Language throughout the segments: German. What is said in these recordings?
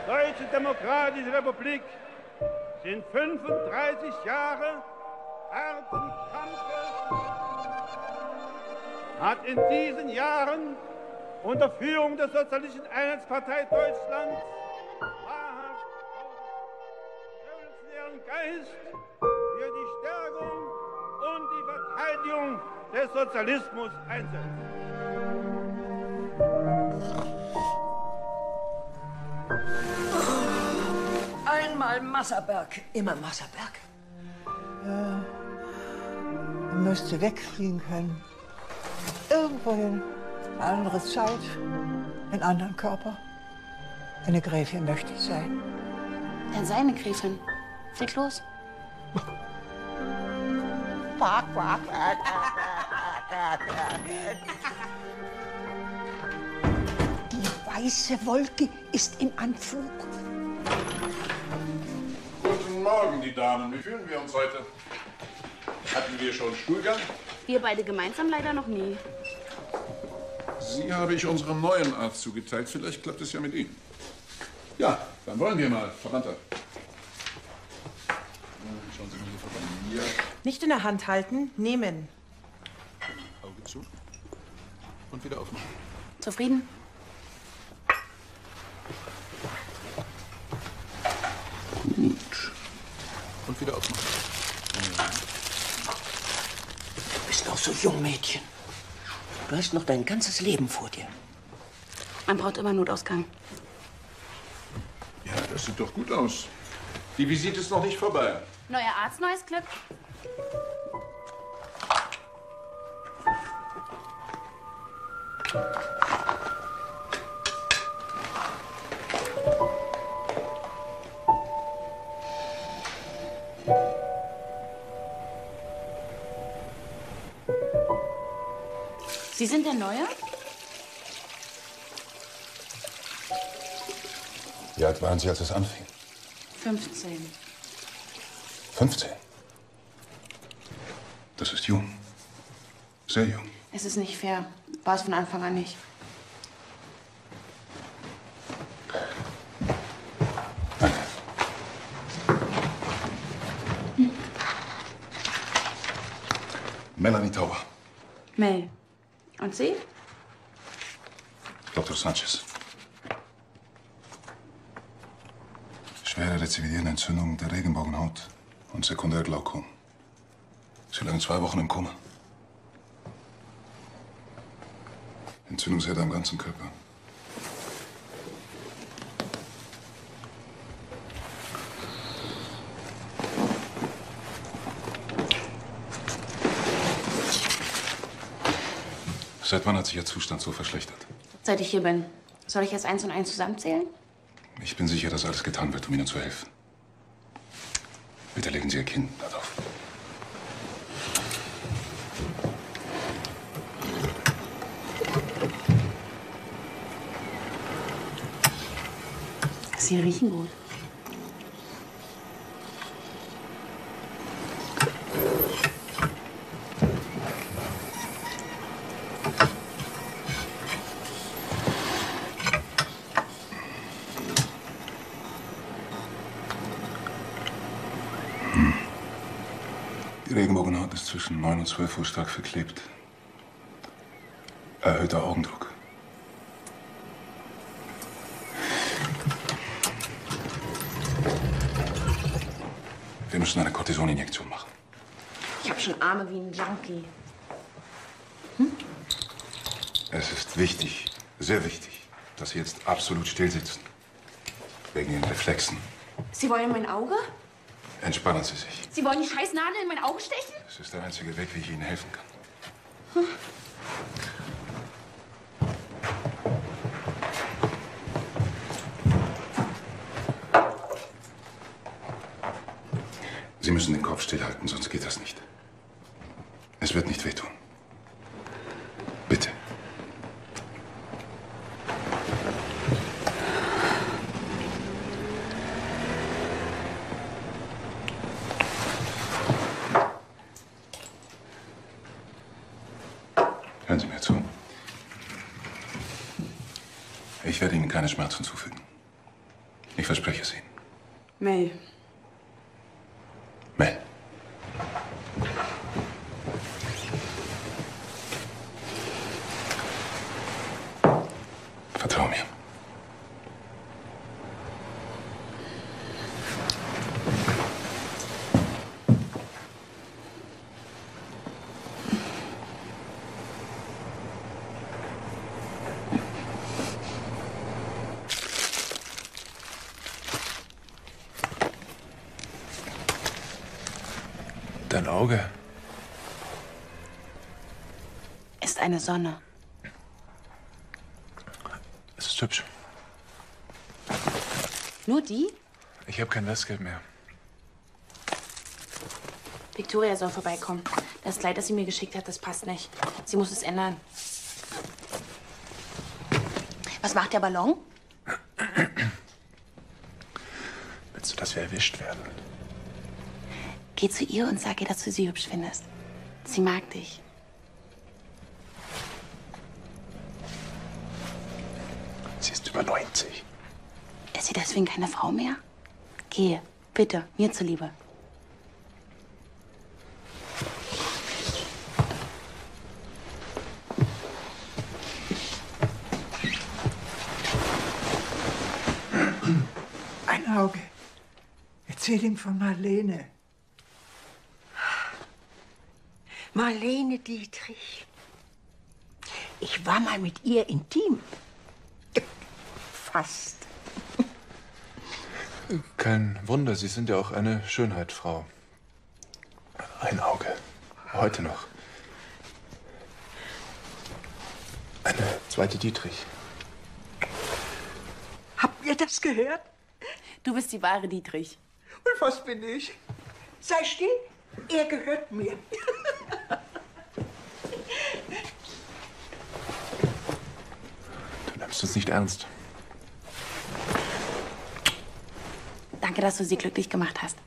Deutsche Demokratische Republik sind 35 Jahre harten Kampfes, hat in diesen Jahren unter Führung der Sozialistischen Einheitspartei Deutschlands wahrhaft revolutionären Geist für die Stärkung und die Verteidigung des Sozialismus einsetzt. Einmal Masserberg, immer Masserberg. Ja, man müsste wegfliegen können. Irgendwohin. Eine andere Zeit, einen anderen Körper. Eine Gräfin möchte ich sein. Dann sei eine Gräfin. Leg los. Die weiße Wolke ist im Anflug. Guten Morgen, die Damen. Wie fühlen wir uns heute? Hatten wir schon Stuhlgang? Wir beide gemeinsam leider noch nie. Sie habe ich unserem neuen Arzt zugeteilt. Vielleicht klappt es ja mit ihm. Ja, dann wollen wir mal, Verwandter. Schauen Sie mal hier vorbei. Ja. Nicht in der Hand halten, nehmen. Auge zu. Und wieder aufmachen. Zufrieden? Gut. Und wieder aufmachen. Du bist noch so jung, Mädchen. Du hast noch dein ganzes Leben vor dir. Man braucht immer Notausgang. Ja, das sieht doch gut aus. Die Visite ist noch nicht vorbei. Neuer Arzt, neues Glück. Sie sind der Neue? Wie alt waren Sie, als es anfing? 15. 15. Das ist jung. Sehr jung. Es ist nicht fair. War es von Anfang an nicht. Melanie Tauber. Mel. Und Sie? Dr. Sanchez. Schwere rezidivierende Entzündung der Regenbogenhaut und sekundär Glaukom. Sie lagen 2 Wochen im Koma. Entzündungsherde am ganzen Körper. Seit wann hat sich Ihr Zustand so verschlechtert? Seit ich hier bin. Soll ich jetzt 1 und 1 zusammenzählen? Ich bin sicher, dass alles getan wird, um Ihnen zu helfen. Bitte legen Sie Ihr Kinn darauf. Sie riechen gut. Die Regenbogenhaut ist zwischen 9 und 12 Uhr stark verklebt. Erhöhter Augendruck. Wir müssen eine Cortisoninjektion machen. Ich habe schon Arme wie ein Junkie. Es ist wichtig, sehr wichtig, dass Sie jetzt absolut still sitzen. Wegen Ihren Reflexen. Sie wollen in mein Auge? Entspannen Sie sich. Sie wollen die scheiß Nadel in mein Auge stechen? Das ist der einzige Weg, wie ich Ihnen helfen kann. Sie müssen den Kopf stillhalten, sonst geht das nicht. Es wird nicht wehtun. Bitte. Hören Sie mir zu. Ich werde Ihnen keine Schmerzen zufügen. Ich verspreche es Ihnen. Mel. Mel. Vertrau mir. Dein Auge Ist eine Sonne. es ist hübsch. Nur die? Ich habe kein Restgeld mehr. Victoria soll vorbeikommen. Das Kleid, das sie mir geschickt hat, das passt nicht. Sie muss es ändern. Was macht der Ballon? Willst du, dass wir erwischt werden? Geh zu ihr und sag ihr, dass du sie hübsch findest. Sie mag dich. Sie ist über 90. Ist sie deswegen keine Frau mehr? Gehe, bitte, mir zuliebe. Ein Auge. Erzähl ihm von Marlene. Marlene Dietrich. Ich war mal mit ihr intim. Fast. Kein Wunder, Sie sind ja auch eine Schönheit, Frau. Ein Auge. Heute noch. Eine zweite Dietrich. Habt ihr das gehört? Du bist die wahre Dietrich. Und was bin ich? Sei still, er gehört mir. Du nimmst uns nicht ernst. Danke, dass du sie glücklich gemacht hast.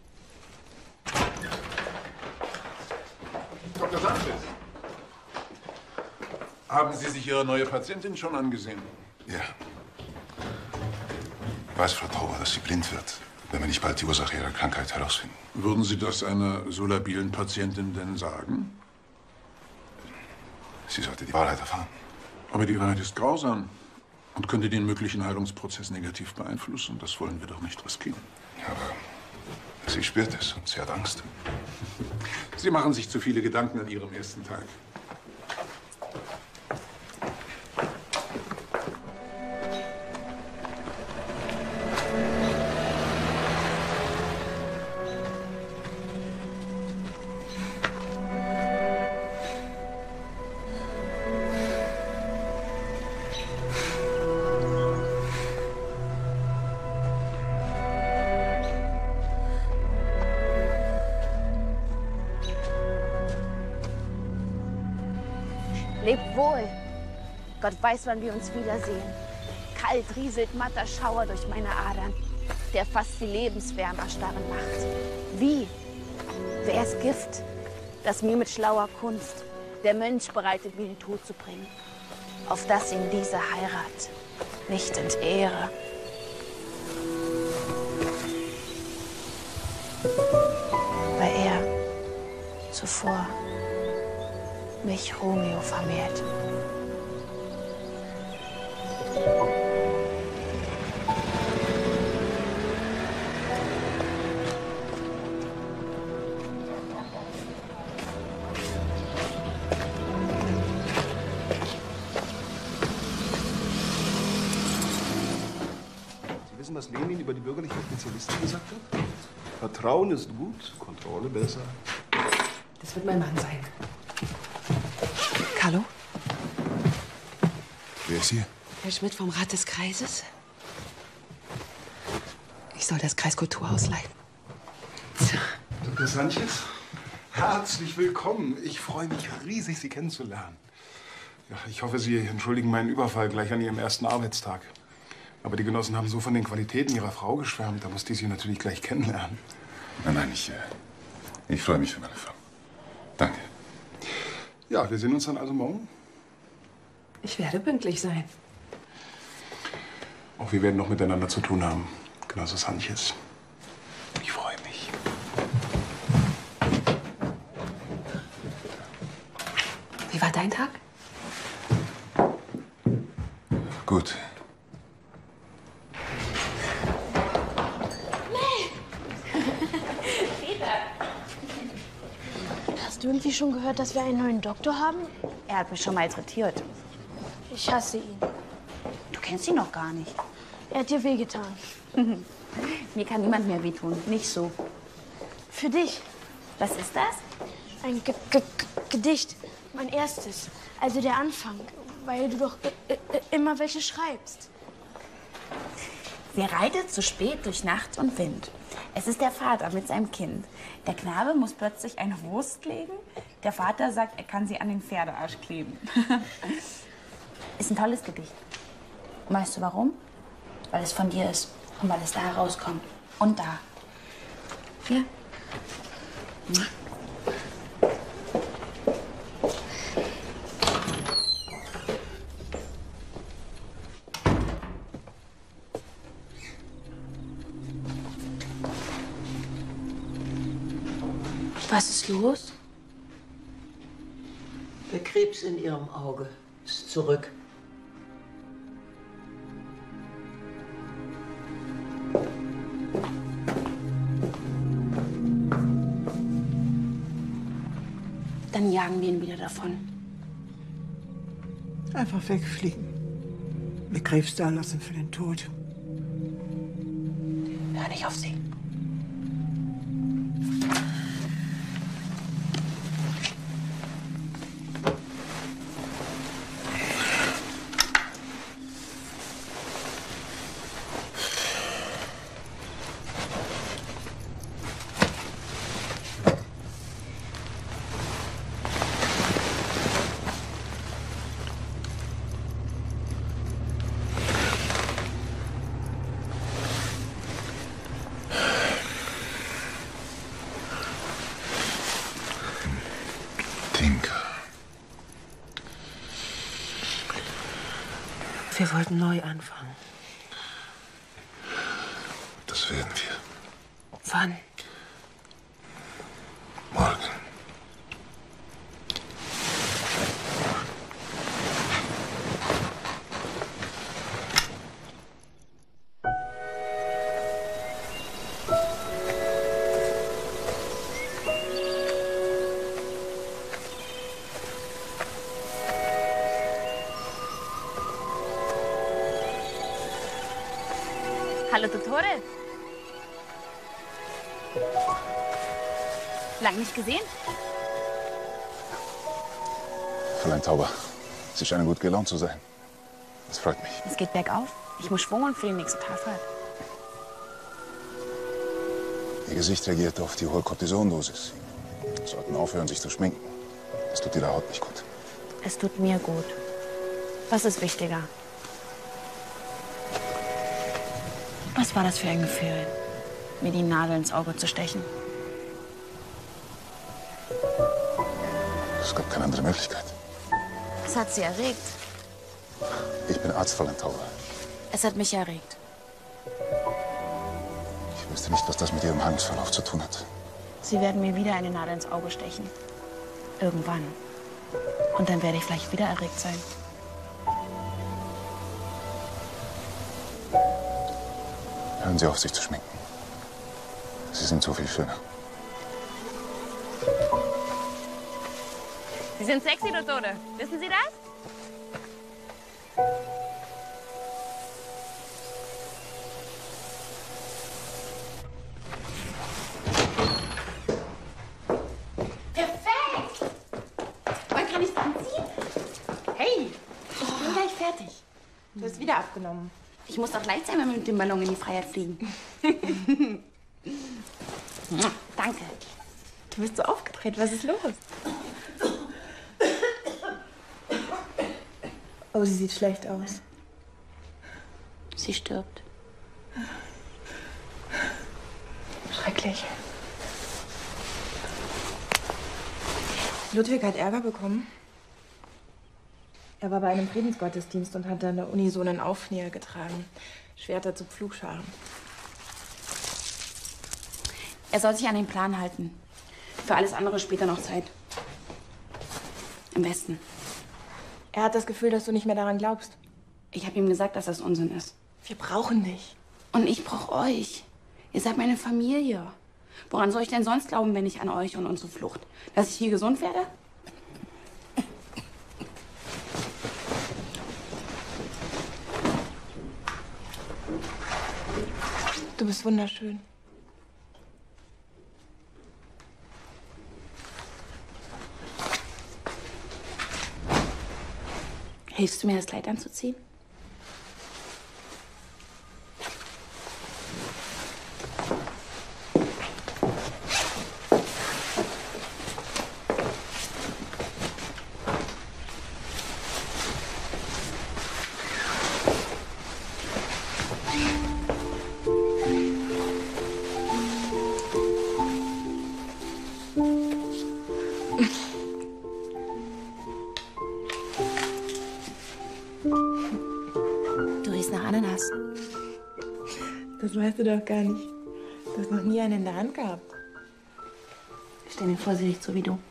Dr. Sanchez. Haben Sie sich Ihre neue Patientin schon angesehen? Ja. Weiß Frau Tauber, dass sie blind wird, wenn wir nicht bald die Ursache ihrer Krankheit herausfinden? Würden Sie das einer so labilen Patientin denn sagen? Sie sollte die Wahrheit erfahren. Aber die Wahrheit ist grausam und könnte den möglichen Heilungsprozess negativ beeinflussen. Das wollen wir doch nicht riskieren. Aber sie spürt es und sie hat Angst. Sie machen sich zu viele Gedanken an Ihrem ersten Tag. Lebt wohl. Gott weiß, wann wir uns wiedersehen. Kalt rieselt matter Schauer durch meine Adern, der fast die Lebenswärme erstarren macht. Wie? Wer ist Gift, das mir mit schlauer Kunst der Mönch bereitet, wie den Tod zu bringen, auf dass ihn diese Heirat nicht entehre? Weil er zuvor mich Romeo vermählt. Sie wissen, was Lenin über die bürgerlichen Spezialisten gesagt hat? Vertrauen ist gut, Kontrolle besser. Das wird mein Mann sein. Carlo? Wer ist hier? Herr Schmidt vom Rat des Kreises. Ich soll das Kreiskulturhaus leiten. Dr. Sanchez, herzlich willkommen. Ich freue mich riesig, Sie kennenzulernen. Ja, ich hoffe, Sie entschuldigen meinen Überfall gleich an Ihrem ersten Arbeitstag. Aber die Genossen haben so von den Qualitäten Ihrer Frau geschwärmt, da musste ich Sie natürlich gleich kennenlernen. Nein, ich freue mich für meine Frau. Danke. Ja, wir sehen uns dann also morgen. Ich werde pünktlich sein. Auch wir werden noch miteinander zu tun haben. Genosse Sanchez, ich freue mich. Wie war dein Tag? Gut. Hast du irgendwie schon gehört, dass wir einen neuen Doktor haben? Er hat mich schon malträtiert. Ich hasse ihn. Du kennst ihn noch gar nicht. Er hat dir wehgetan. Mir kann niemand mehr wehtun. Nicht so. Für dich. Was ist das? Ein Gedicht. Mein erstes. Also der Anfang. Weil du doch immer welche schreibst. Sie reitet zu spät durch Nacht und Wind. Es ist der Vater mit seinem Kind. Der Knabe muss plötzlich eine Wurst legen. Der Vater sagt, er kann sie an den Pferdearsch kleben. Ist ein tolles Gedicht. Weißt du warum? Weil es von dir ist und weil es da herauskommt. Und da. Hier. Was ist los? Der Krebs in ihrem Auge ist zurück. Dann jagen wir ihn wieder davon. Einfach wegfliegen. Mir Krebs da lassen für den Tod. Hör nicht auf sie. Wir wollten neu anfangen. Das werden wir. Wann? Morgen. Hallo, Dottore. Lang nicht gesehen? Fräulein Tauber, Sie scheinen gut gelaunt zu sein. Das freut mich. Es geht bergauf. Ich muss schwungern für die nächste Talfahrt. Ihr Gesicht reagiert auf die hohe Cortisondosis. Sie sollten aufhören, sich zu schminken. Das tut Ihrer Haut nicht gut. Es tut mir gut. Was ist wichtiger? Was war das für ein Gefühl, mir die Nadel ins Auge zu stechen? Es gab keine andere Möglichkeit. Es hat Sie erregt. Ich bin Arzt, Fräulein Tauber. Es hat mich erregt. Ich wüsste nicht, was das mit Ihrem Heilungsverlauf zu tun hat. Sie werden mir wieder eine Nadel ins Auge stechen. Irgendwann. Und dann werde ich vielleicht wieder erregt sein. Hören Sie auf, sich zu schminken. Sie sind so viel schöner. Sie sind sexy, Dottore. Wissen Sie das? Perfekt! Wann kann ich es anziehen? Hey, ich bin gleich fertig. Du hast wieder abgenommen. Ich muss doch leicht sein, wenn wir mit dem Ballon in die Freiheit fliegen. Danke. Du bist so aufgedreht. Was ist los? Oh, sie sieht schlecht aus. Sie stirbt. Schrecklich. Ludwig hat Ärger bekommen. Er war bei einem Friedensgottesdienst und hat an der unisonen Aufnäher getragen. Schwerter zu Pflugscharen. Er soll sich an den Plan halten. Für alles andere später noch Zeit. Im Westen. Er hat das Gefühl, dass du nicht mehr daran glaubst. Ich habe ihm gesagt, dass das Unsinn ist. Wir brauchen dich. Und ich brauche euch. Ihr seid meine Familie. Woran soll ich denn sonst glauben, wenn nicht an euch und unsere Flucht? Dass ich hier gesund werde? Du bist wunderschön. Hilfst du mir, das Kleid anzuziehen? Du riechst nach Ananas. Das weißt du doch gar nicht. Du hast noch nie einen in der Hand gehabt. Stell mir vor, sie riecht so wie du.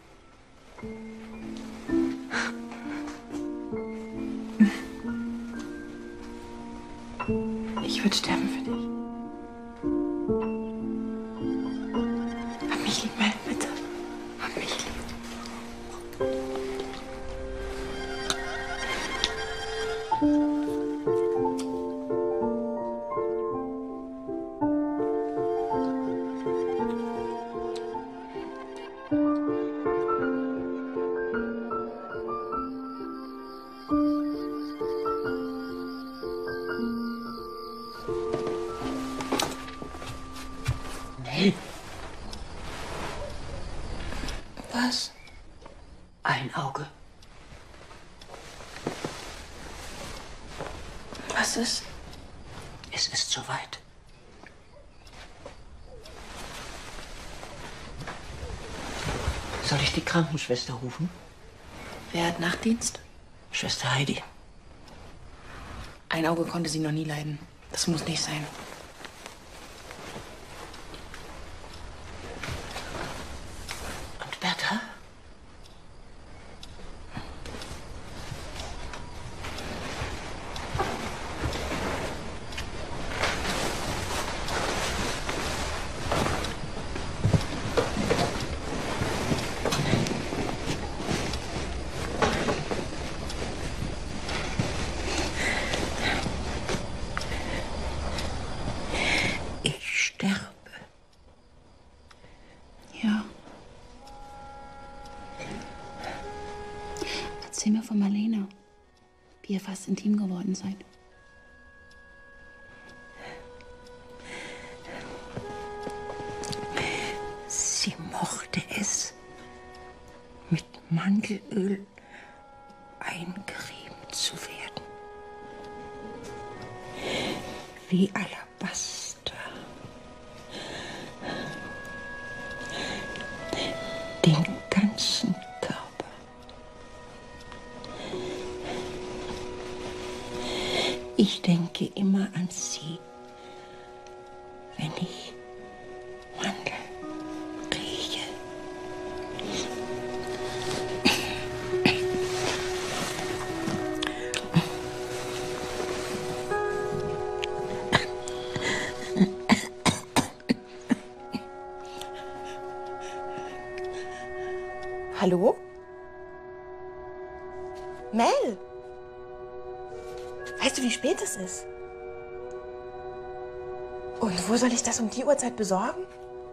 Ich würde sterben für dich. Hab mich lieb, Mel, bitte. Hab mich lieb. Mel, Was? ein Auge. Was ist? Es ist soweit. Soll ich die Krankenschwester rufen? Wer hat Nachtdienst? Schwester Heidi. Ein Auge konnte sie noch nie leiden. Das muss nicht sein. Und Bertha? Ich sterbe. Ja. Erzähl mir von Marlene, wie ihr fast intim geworden seid. Sie mochte es, mit Mandelöl eingerieben zu werden. Wie Alabaster. Den ganzen Körper. Ich denke immer an sie, wenn ich Mandel rieche. Hallo? Mel? Weißt du, wie spät es ist? Und wo soll ich das um die Uhrzeit besorgen?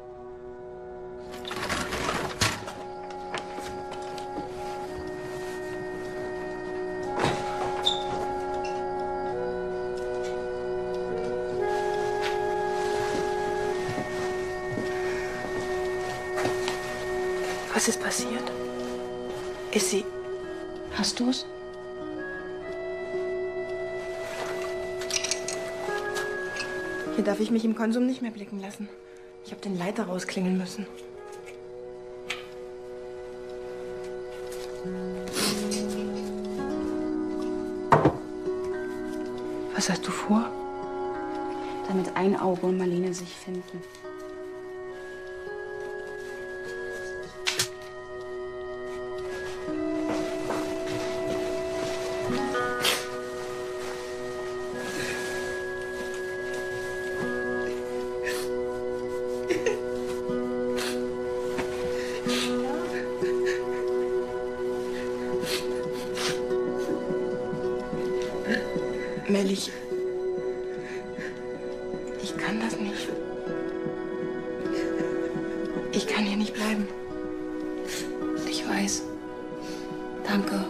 Was ist passiert? Ist sie... Hast du's? Hier darf ich mich im Konsum nicht mehr blicken lassen. Ich habe den Leiter rausklingeln müssen. Was hast du vor? Damit ein Auge und Marlene sich finden. ehrlich, ich kann das nicht. Ich kann hier nicht bleiben. Ich weiß. Danke.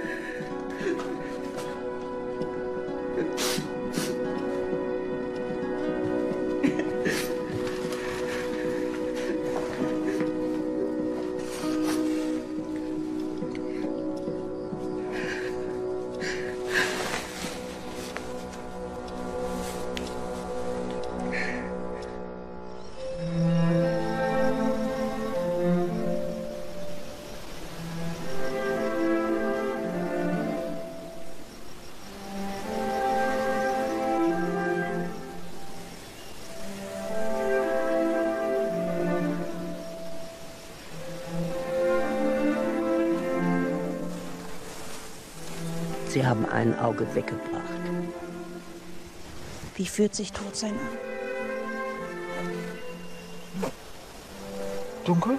Sie haben ein Auge weggebracht. Wie fühlt sich Todsein an? Dunkel?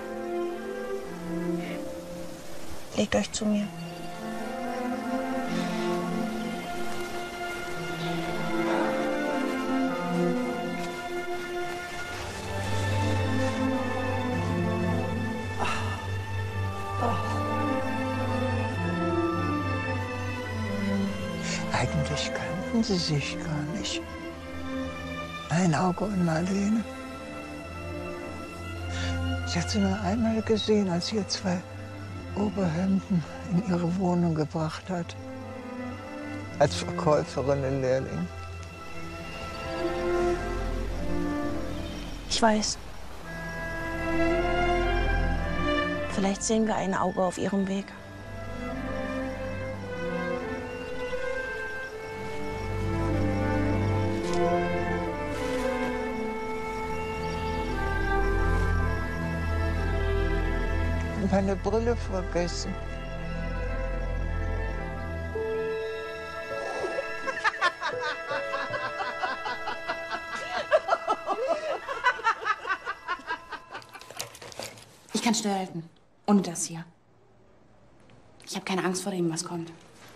Legt euch zu mir. Eigentlich kannten sie sich gar nicht. Ein Auge und Marlene. Ich hatte sie nur einmal gesehen, als sie ihr 2 Oberhemden in ihre Wohnung gebracht hat. Als Verkäuferin in Lehrling. Ich weiß. Vielleicht sehen wir ein Auge auf ihrem Weg. Meine Brille vergessen. Ich kann stillhalten. Ohne das hier. Ich habe keine Angst vor dem, was kommt.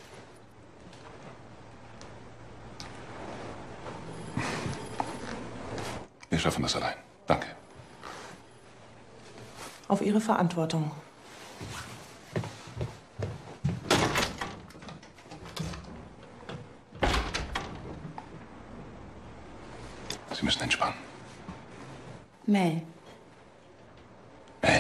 Wir schaffen das allein. Danke. Auf Ihre Verantwortung. Sie müssen entspannen. Mel. Mel.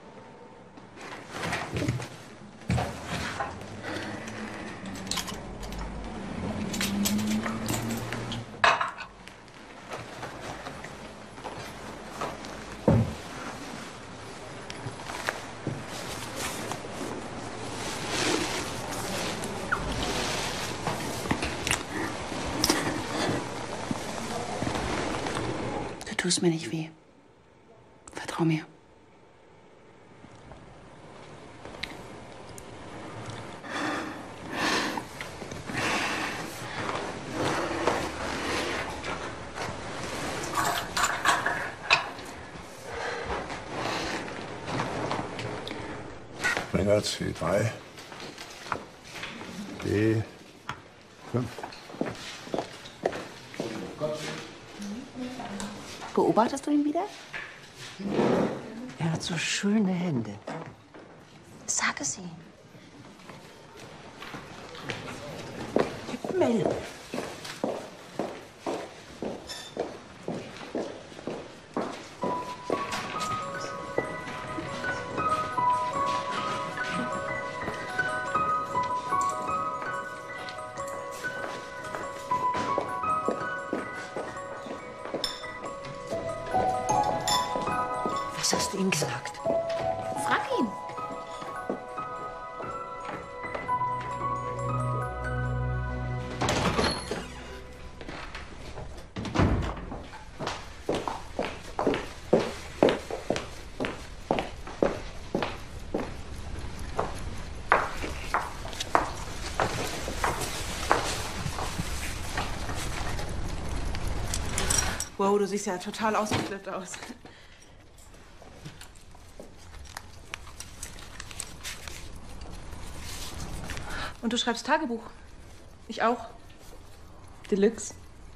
Du tust mir nicht weh. Vertrau mir. Springer C3. D5. Beobachtest du ihn wieder? Er hat so schöne Hände. Sag es ihm. Mel. Was hast du ihm gesagt? Frag ihn. Wow, du siehst ja total ausgeflippt aus. Und du schreibst Tagebuch. Ich auch. Deluxe.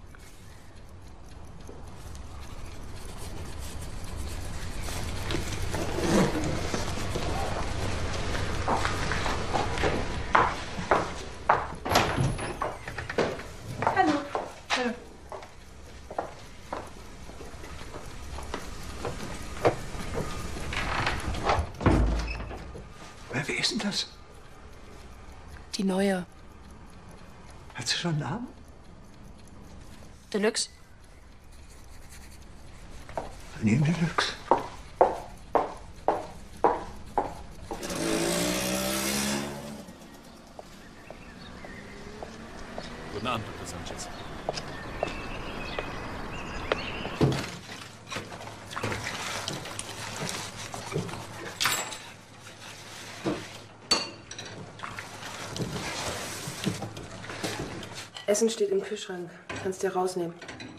Hallo. Hallo. Wer ist denn das? Die neue. Hat sie schon einen Namen? Deluxe. Nehmen Deluxe. Guten Abend, Dr. Sanchez. Essen steht im Kühlschrank. Kannst dir rausnehmen.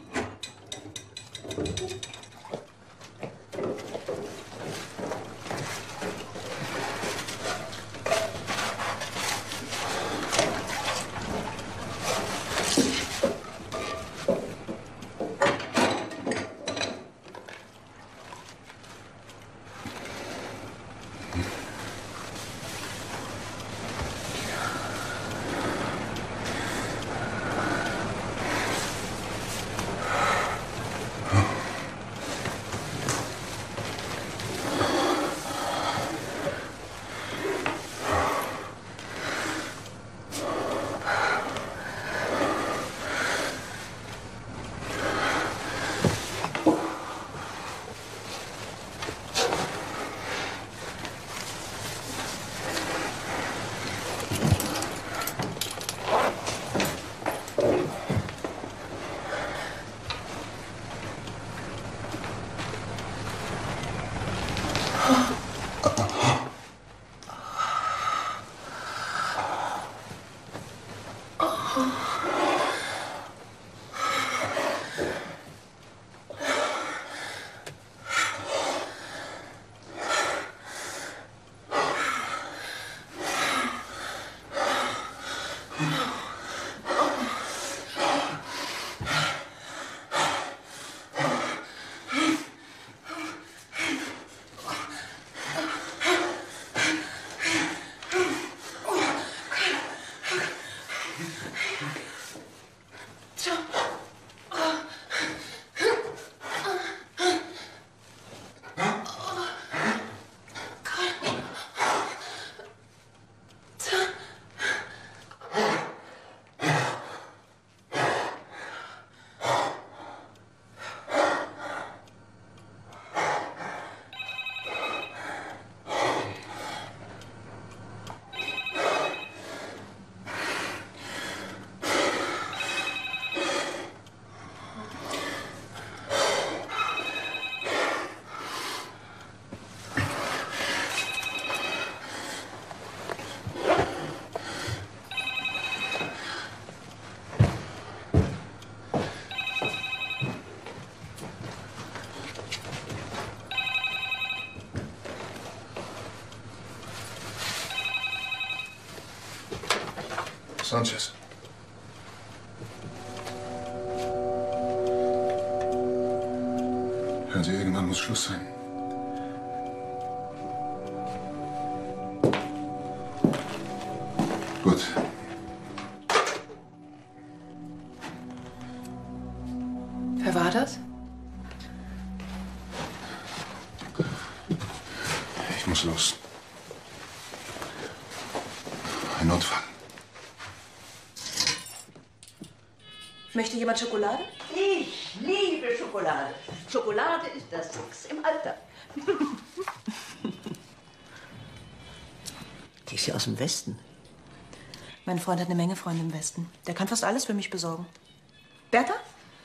Sanchez. Hören Sie, irgendwann muss Schluss sein. Gut. Wer war das? Ich muss los. Ein Notfall. Möchte jemand Schokolade? Ich liebe Schokolade. Schokolade ist das Sex im Alter. Die ist ja aus dem Westen. Mein Freund hat eine Menge Freunde im Westen. Der kann fast alles für mich besorgen. Bertha?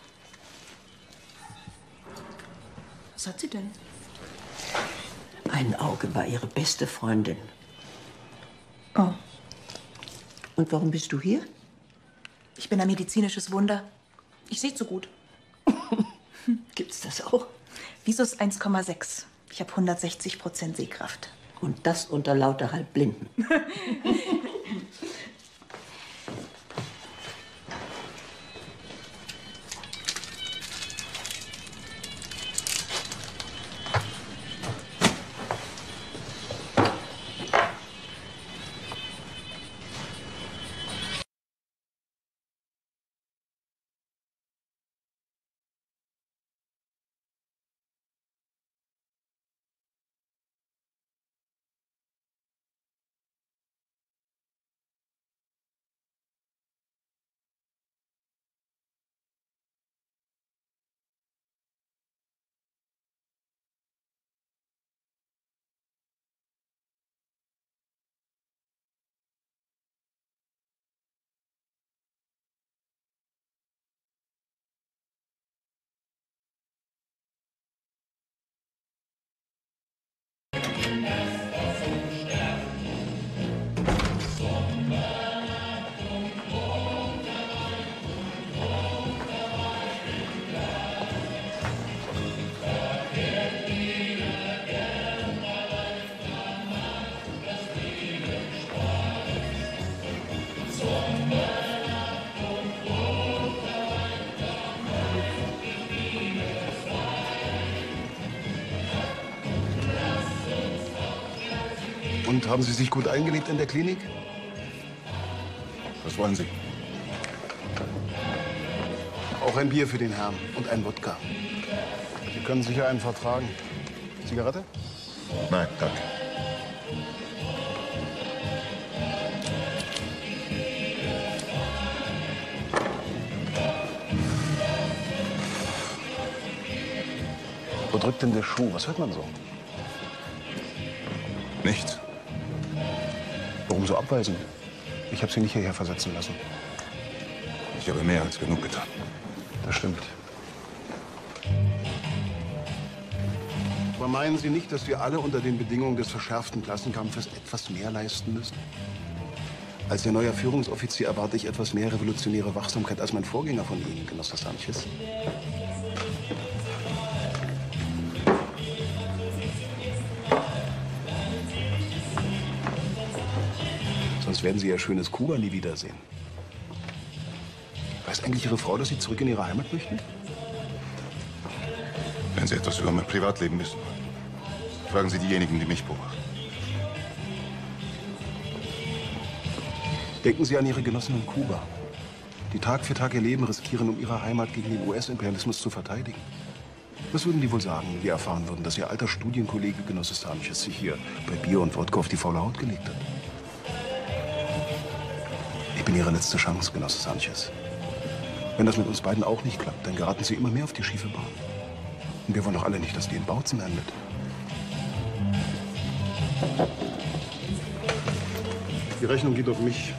Was hat sie denn? Ein Auge war ihre beste Freundin. Oh. Und warum bist du hier? Ich bin ein medizinisches Wunder. Ich sehe zu gut. Gibt's das auch? Visus 1,6. Ich habe 160% Sehkraft. Und das unter lauter Halbblinden. Und haben Sie sich gut eingelebt in der Klinik? Was wollen Sie? Auch ein Bier für den Herrn und ein Wodka. Sie können sicher einen vertragen. Zigarette? Nein, danke. Wo drückt denn der Schuh? Was hört man so? Nichts. Warum so abweisen? Ich habe Sie nicht hierher versetzen lassen. Ich habe mehr als genug getan. Das stimmt. Aber meinen Sie nicht, dass wir alle unter den Bedingungen des verschärften Klassenkampfes etwas mehr leisten müssen? Als Ihr neuer Führungsoffizier erwarte ich etwas mehr revolutionäre Wachsamkeit als mein Vorgänger von Ihnen, Genosse Sanchez. Sonst werden Sie Ihr schönes Kuba nie wiedersehen. Weiß eigentlich Ihre Frau, dass Sie zurück in Ihre Heimat möchten? Wenn Sie etwas über mein Privatleben wissen wollen, fragen Sie diejenigen, die mich beobachten. Denken Sie an Ihre Genossen in Kuba, die Tag für Tag ihr Leben riskieren, um ihre Heimat gegen den US-Imperialismus zu verteidigen. Was würden die wohl sagen, wenn wir erfahren würden, dass Ihr alter Studienkollege Genosse Sanchez sich hier bei Bier und Wodka auf die faule Haut gelegt hat? Ich bin Ihre letzte Chance, Genosse Sanchez. Wenn das mit uns beiden auch nicht klappt, dann geraten Sie immer mehr auf die schiefe Bahn. Und wir wollen doch alle nicht, dass die in Bautzen endet. Die Rechnung geht auf mich.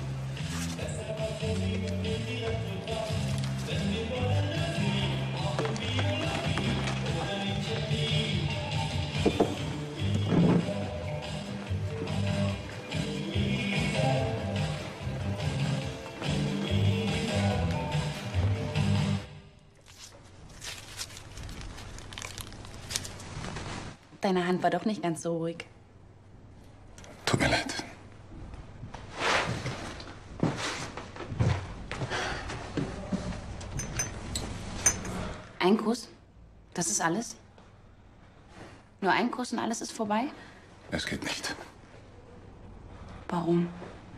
Deine Hand war doch nicht ganz so ruhig. Tut mir leid. Ein Kuss? Das ist alles? Nur ein Kuss und alles ist vorbei? Es geht nicht. Warum?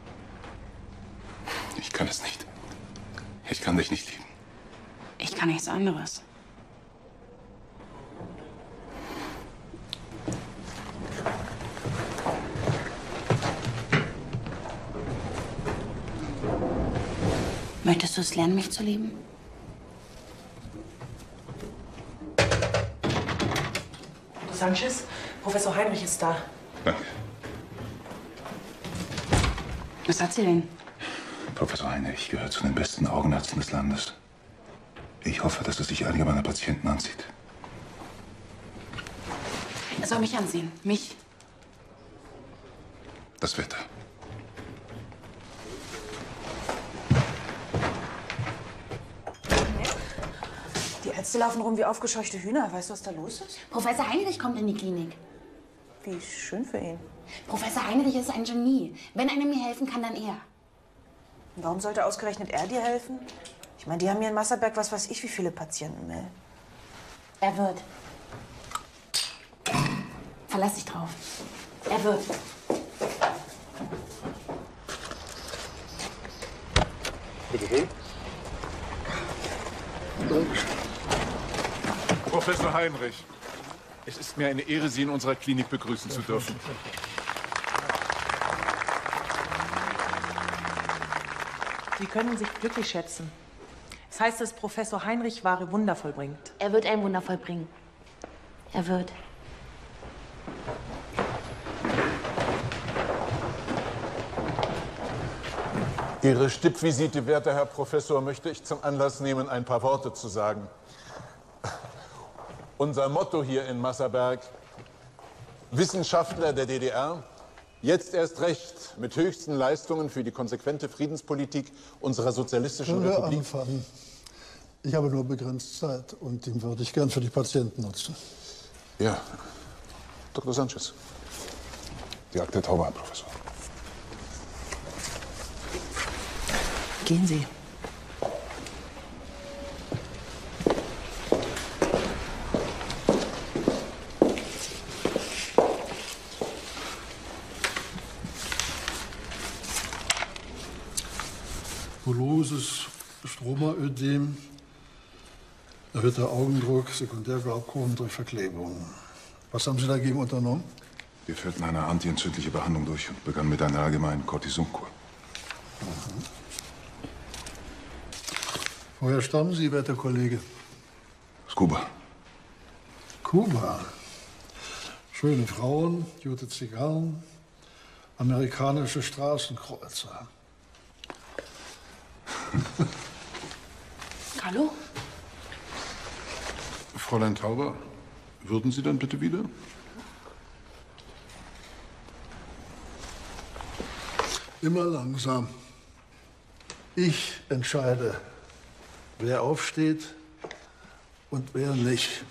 Ich kann es nicht. Ich kann dich nicht lieben. Ich kann nichts anderes. Möchtest du es lernen, mich zu lieben? Sanchez, Professor Heinrich ist da. Danke. Was hat sie denn? Professor Heinrich gehört zu den besten Augenärzten des Landes. Ich hoffe, dass er sich einige meiner Patienten ansieht. Er soll mich ansehen. Mich. Das Wetter. Die Ärzte laufen rum wie aufgescheuchte Hühner. Weißt du, was da los ist? Professor Heinrich kommt in die Klinik. Wie schön für ihn. Professor Heinrich ist ein Genie. Wenn einer mir helfen kann, dann er. Warum sollte ausgerechnet er dir helfen? Ich meine, die haben hier in Masserberg was weiß ich wie viele Patienten, Mel. Er wird. Verlass dich drauf. Er wird. Bitte schön. Professor Heinrich, es ist mir eine Ehre, Sie in unserer Klinik begrüßen zu dürfen. Sie können sich glücklich schätzen. Das heißt, dass Professor Heinrich wahre Wunder vollbringt. Er wird ein Wunder vollbringen. Er wird. Ihre Stippvisite, werter Herr Professor, möchte ich zum Anlass nehmen, ein paar Worte zu sagen. Unser Motto hier in Masserberg: Wissenschaftler der DDR, jetzt erst recht mit höchsten Leistungen für die konsequente Friedenspolitik unserer sozialistischen Republik. Anfangen. Ich habe nur begrenzt Zeit und den würde ich gern für die Patienten nutzen. Ja, Dr. Sanchez. Die Akte Tauber, Herr Professor. Gehen Sie. diffuses Stromaödem, erhöhter Augendruck, Sekundärglaukom durch Verklebung. Was haben Sie dagegen unternommen? Wir führten eine antientzündliche Behandlung durch und begannen mit einer allgemeinen Cortisonkur. Woher stammen Sie, werter Kollege? Aus Kuba. Kuba. Schöne Frauen, gute Zigarren, amerikanische Straßenkreuzer. Carlo? Fräulein Tauber, würden Sie dann bitte wieder? Immer langsam. Ich entscheide, wer aufsteht und wer nicht.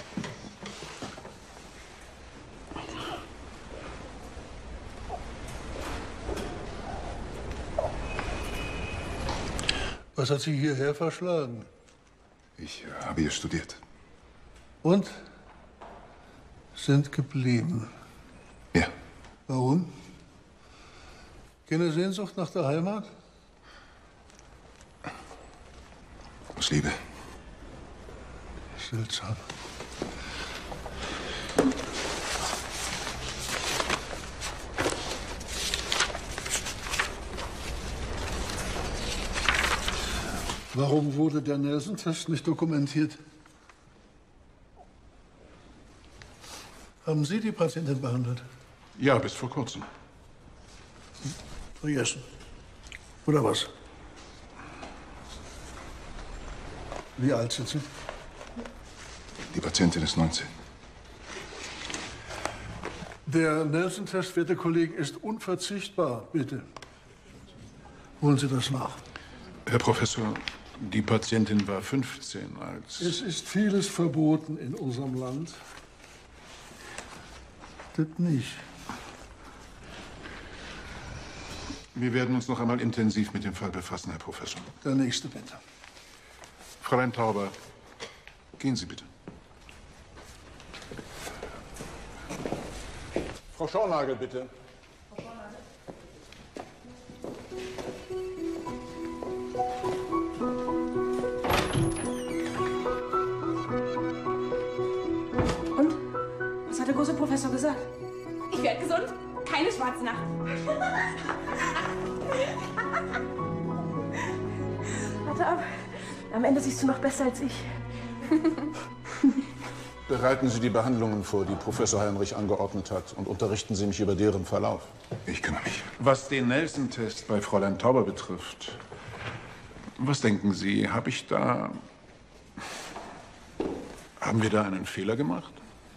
Was hat Sie hierher verschlagen? Ich habe hier studiert. Und? Sind geblieben. Ja. Warum? Keine Sehnsucht nach der Heimat? Aus Liebe. Seltsam. Warum wurde der Nelson-Test nicht dokumentiert? Haben Sie die Patientin behandelt? Ja, bis vor kurzem. Vergessen. Oder was? Wie alt sind Sie? Die Patientin ist 19. Der Nelson-Test, werte Kollegen, ist unverzichtbar. Bitte. Holen Sie das nach. Herr Professor, die Patientin war 15, als... Es ist vieles verboten in unserem Land. Das nicht. Wir werden uns noch einmal intensiv mit dem Fall befassen, Herr Professor. Der nächste, bitte. Fräulein Tauber, gehen Sie bitte. Frau Schornagel, bitte. Und? Was hat der große Professor gesagt? Ich werde gesund. Keine schwarze Nacht. Warte ab. Am Ende siehst du noch besser als ich. Bereiten Sie die Behandlungen vor, die Professor Heinrich angeordnet hat, und unterrichten Sie mich über deren Verlauf. Ich kümmere mich. Was den Nelson-Test bei Fräulein Tauber betrifft, was denken Sie, haben wir da einen Fehler gemacht?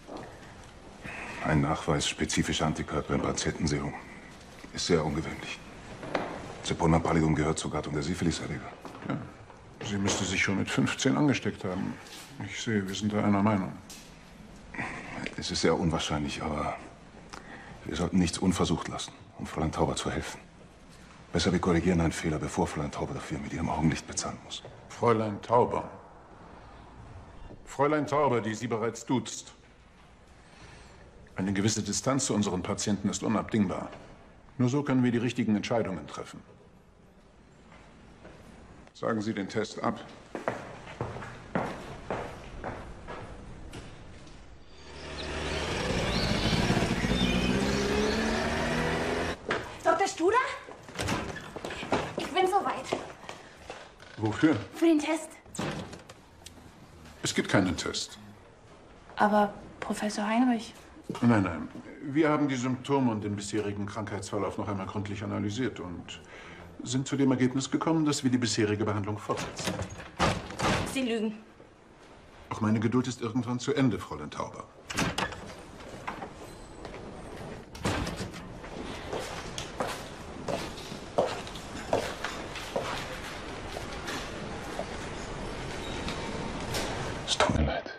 Ein Nachweis spezifischer Antikörper im Patientenserum ist sehr ungewöhnlich. Cepona pallidum gehört zur Gattung der Syphiliserreger. Ja. Sie müsste sich schon mit 15 angesteckt haben. Ich sehe, wir sind da einer Meinung. Es ist sehr unwahrscheinlich, aber wir sollten nichts unversucht lassen, um Fräulein Tauber zu helfen. Besser wir korrigieren einen Fehler, bevor Fräulein Tauber dafür mit ihrem Augenlicht bezahlen muss. Fräulein Tauber. Fräulein Tauber, die Sie bereits duzt. Eine gewisse Distanz zu unseren Patienten ist unabdingbar. Nur so können wir die richtigen Entscheidungen treffen. Sagen Sie den Test ab. Dr. Studer? Ich bin soweit. Wofür? Für den Test. Es gibt keinen Test. Aber Professor Heinrich. Nein, nein. Wir haben die Symptome und den bisherigen Krankheitsverlauf noch einmal gründlich analysiert und sind zu dem Ergebnis gekommen, dass wir die bisherige Behandlung fortsetzen. Sie lügen. Auch meine Geduld ist irgendwann zu Ende, Fräulein Tauber. Es tut mir leid.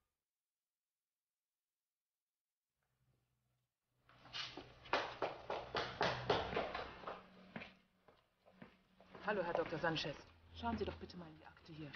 Hallo, Herr Dr. Sanchez. Schauen Sie doch bitte mal in die Akte hier.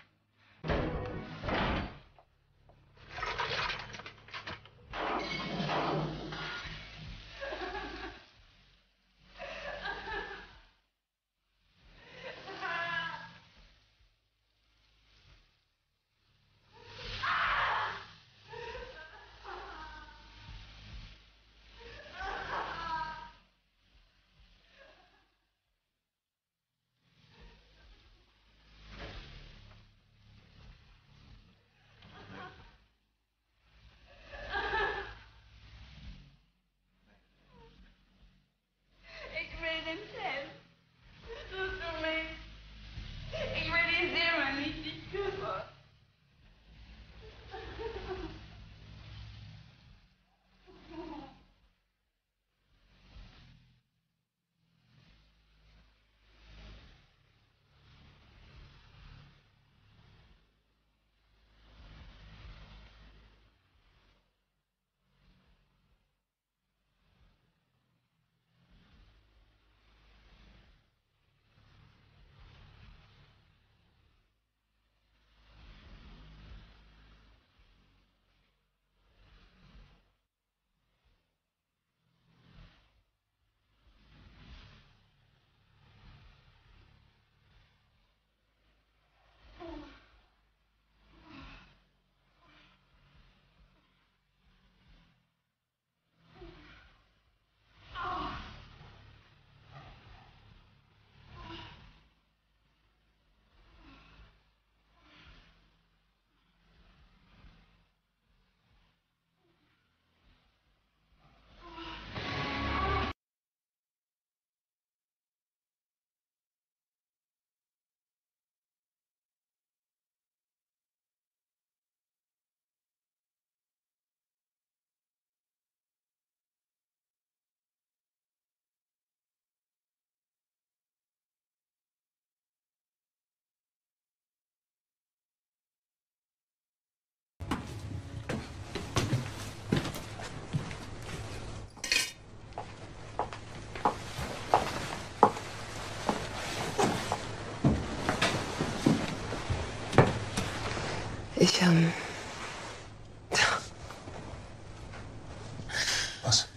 Was?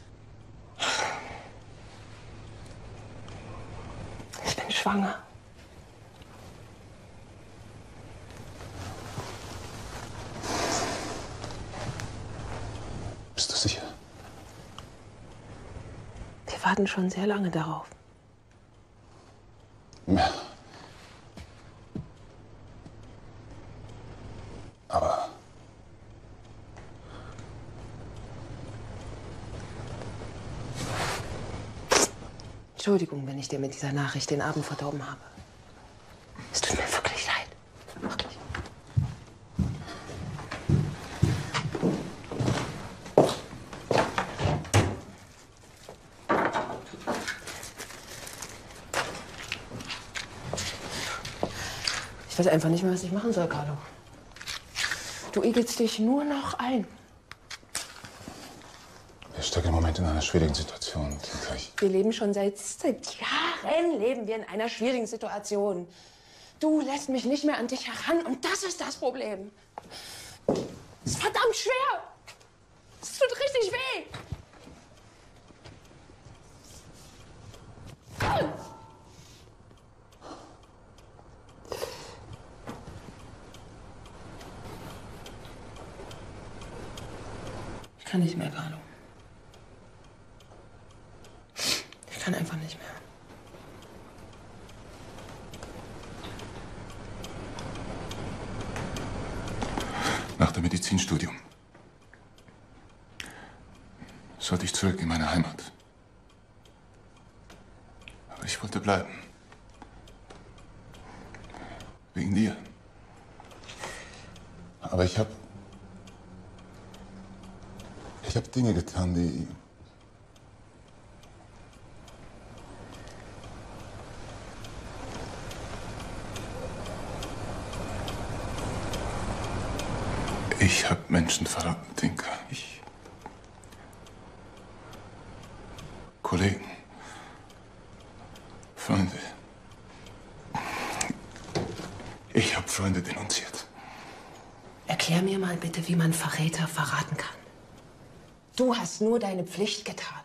Ich bin schwanger. Bist du sicher? Wir warten schon sehr lange darauf. Ja. Aber Entschuldigung, wenn ich dir mit dieser Nachricht den Abend verdorben habe. Es tut mir wirklich leid. Wirklich. Ich weiß einfach nicht mehr, was ich machen soll, Carlo. Du igelst dich nur noch ein. wir stecken im Moment in einer schwierigen Situation. Tinka. Wir leben schon seit Jahren leben wir in einer schwierigen Situation. Du lässt mich nicht mehr an dich heran und das ist das Problem. Es ist verdammt schwer. Es tut richtig weh. Ich kann nicht mehr, Carlo. Ich kann einfach nicht mehr. Nach dem Medizinstudium sollte ich zurück in meine Heimat. Aber ich wollte bleiben. Wegen dir. Aber ich habe Dinge getan, die ich habe Menschen verraten, Tinka. Kollegen, Freunde. Ich habe Freunde denunziert. Erklär mir mal bitte, wie man Verräter verraten kann. Du hast nur deine Pflicht getan.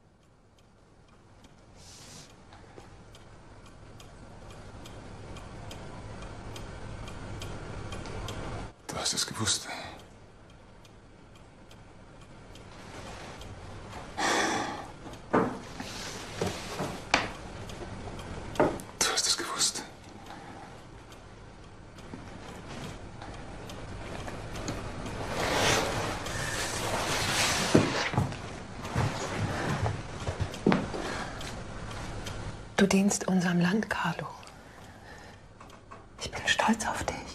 Du hast es gewusst. Du hast es gewusst. Du dienst unserem Land, Carlo. Ich bin stolz auf dich.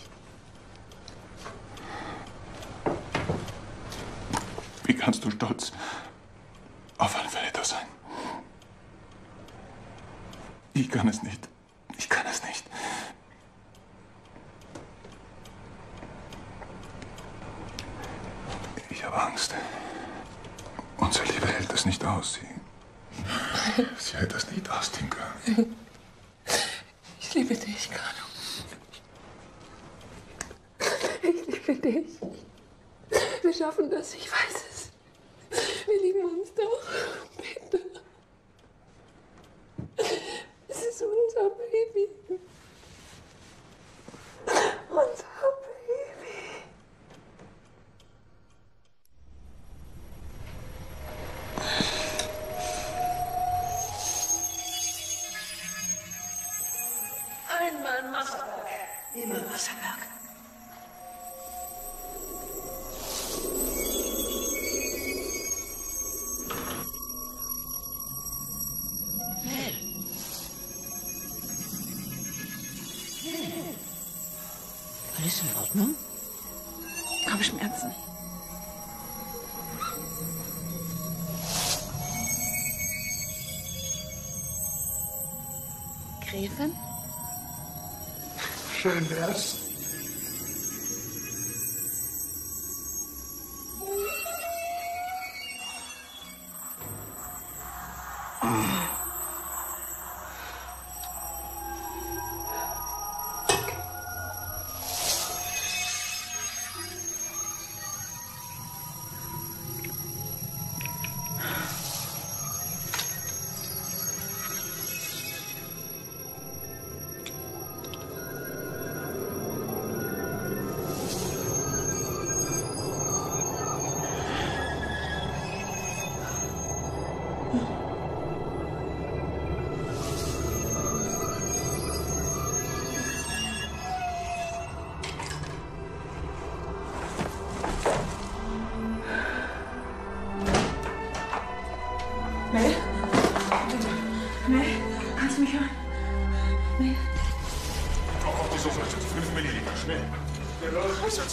Wie kannst du stolz auf einen Verräter sein? Ich kann es nicht. Ich kann es nicht. Ich habe Angst. Unsere Liebe hält es nicht aus. Sie hält das nicht aus, Tinka. Ich liebe dich, Carlo. Ich liebe dich. Wir schaffen das, ich weiß es. Wir lieben uns doch. Bitte. Es ist unser Baby. Unser Baby. Einmal Wasserberg. Immer Wasserberg. Alles in Ordnung? Kopfschmerzen. Gräfin? Schön wär's.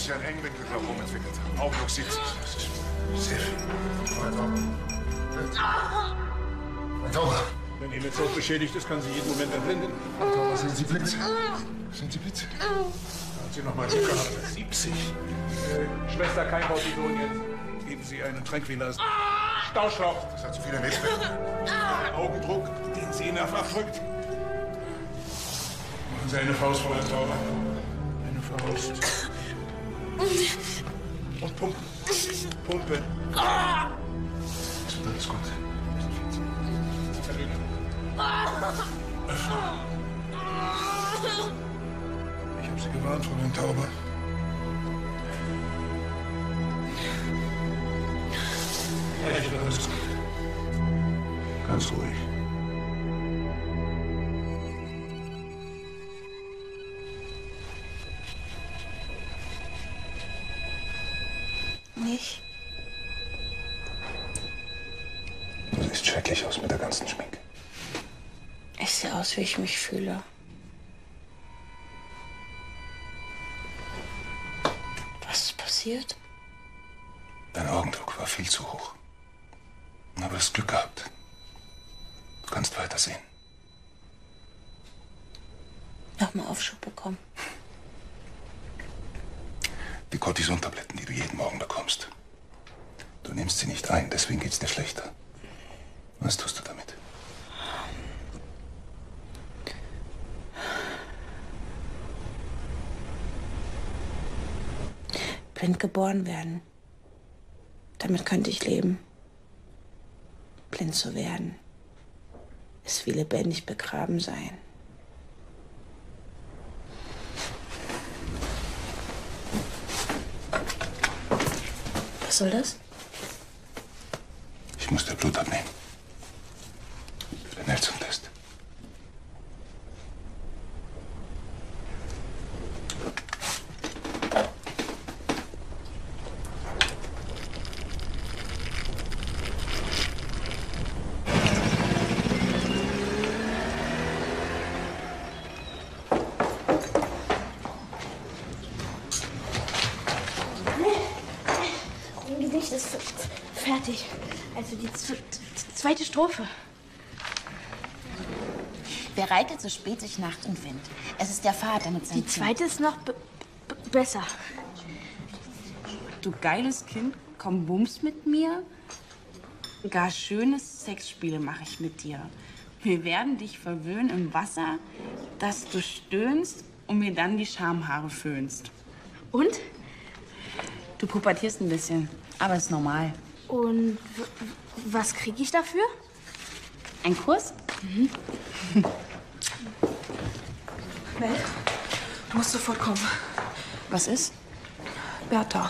sich ein Engwinkelglaukom entwickelt. Augendruck 70. Das ist sehr viel. Frau Tauber. Wenn Ihr Netz beschädigt ist, kann sie jeden Moment erblinden. Frau Tauber, sind Sie blind? Sind Sie blind? Haben Sie noch mal Glück gehabt? 70. Schwester, kein Cortison jetzt. Geben Sie einen Tranquilizer. Stauschlauch. Das hat zu viele Nebenwirkungen. Augendruck, den Sie mehrfach drückt. Machen Sie eine Faust, Frau Tauber. Eine Faust. Und pumpen. Pumpen. Alles gut. Ich habe Sie gewarnt, Fräulein Tauber. Ganz ruhig. Nicht? Du siehst schrecklich aus mit der ganzen Schminke. Ich sehe aus, wie ich mich fühle. Was ist passiert? Dein Augendruck war viel zu hoch. Aber du hast Glück gehabt. Du kannst weitersehen. Nochmal Aufschub bekommen. Die Cortison-Tabletten, die du jeden Morgen bekommst. Du nimmst sie nicht ein, deswegen geht's dir schlechter. Was tust du damit? Blind geboren werden. Damit könnte ich leben. Blind zu werden ist wie lebendig begraben sein. Was soll das? Ich muss dir Blut abnehmen. Für den Nelson-Test. Mein Gedicht ist fertig. Also die zweite Strophe. Wer reitet, so spät sich Nacht und Wind. Es ist der Vater mit seinem Die zweite ist noch besser. Du geiles Kind, komm bums mit mir. Gar schönes Sexspiele mache ich mit dir. Wir werden dich verwöhnen im Wasser, dass du stöhnst und mir dann die Schamhaare föhnst. Und? Du pubertierst ein bisschen, aber ist normal. Und was kriege ich dafür? Ein Kuss? Mhm. Mel, du musst sofort kommen. Was ist? Bertha.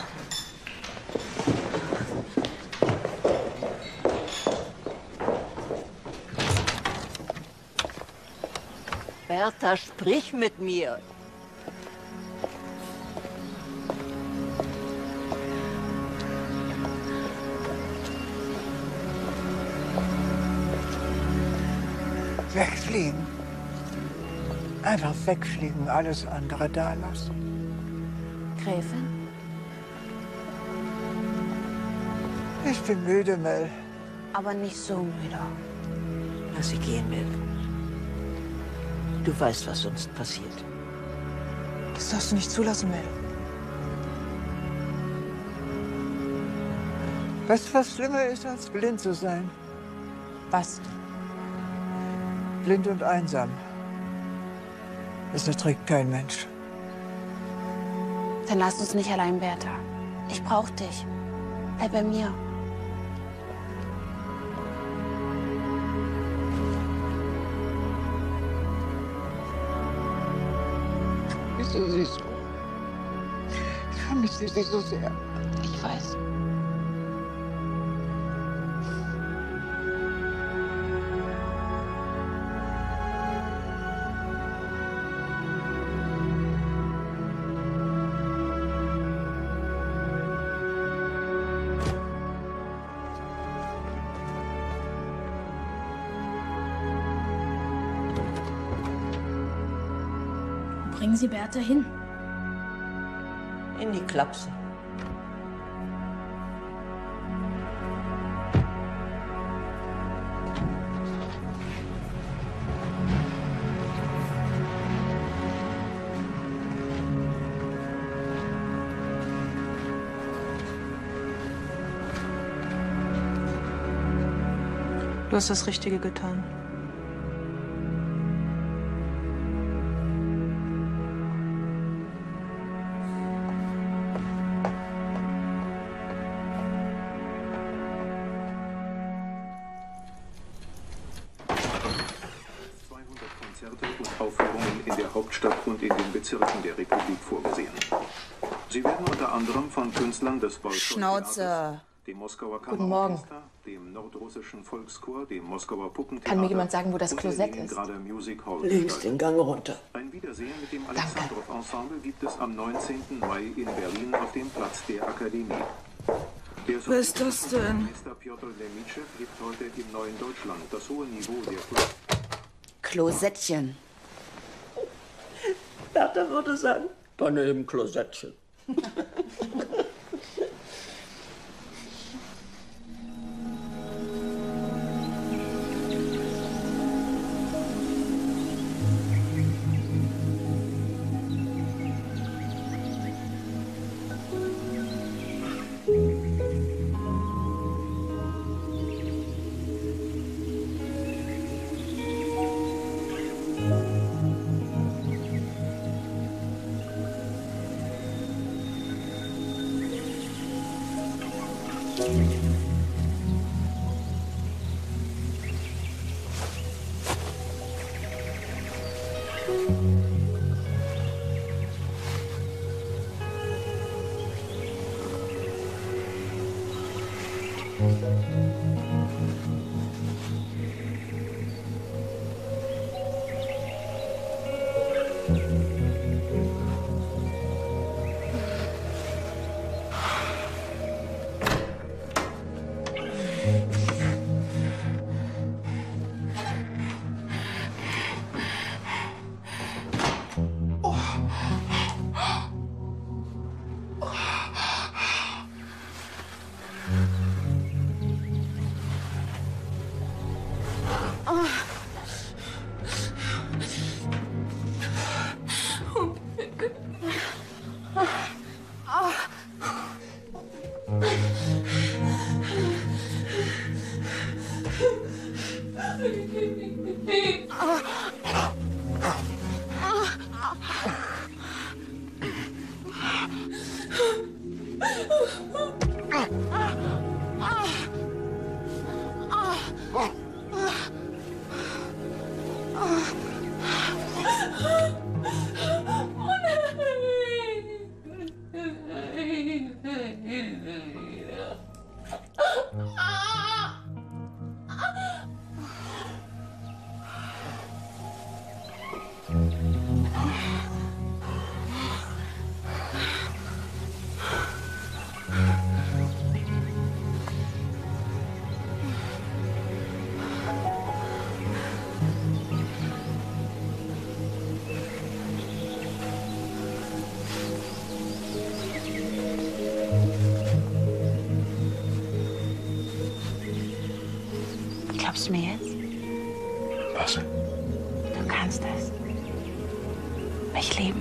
Bertha, sprich mit mir. Wegfliegen. Einfach wegfliegen, alles andere da lassen. Gräfin? Ich bin müde, Mel. Aber nicht so müde. Lass sie gehen, Mel. Du weißt, was sonst passiert. Das darfst du nicht zulassen, Mel. Weißt du, was schlimmer ist, als blind zu sein? Was? Blind und einsam. Das erträgt kein Mensch. Dann lass uns nicht allein, Bertha. Ich brauch dich. Bleib bei mir. Wieso siehst du? Ich vermisse dich so sehr. Ich weiß. Bringen Sie Bertha hin. In die Klapse. Du hast das Richtige getan. Konzerte und Aufführungen in der Hauptstadt und in den Bezirken der Republik vorgesehen. Sie werden unter anderem von Künstlern des Schnauze. dem Moskauer Guten Morgen. Kammerorchester, dem nordrussischen Volkschor, dem Moskauer Puppentheater. Kann mir jemand sagen, wo das und Klosett der ist? Leningrader Music Hall Links gestalten. den Gang runter. Ein Wiedersehen mit dem Alexandrow-Ensemble gibt es am 19. Mai in Berlin auf dem Platz der Akademie. Wer ist das denn? Minister Pjotr Lemitschew hebt heute im neuen Deutschland das hohe Niveau der Kultur. Klosettchen. Bertha würde sagen, daneben Klosettchen. Glaubst du mir jetzt? Was? Du kannst das. Mich lieben.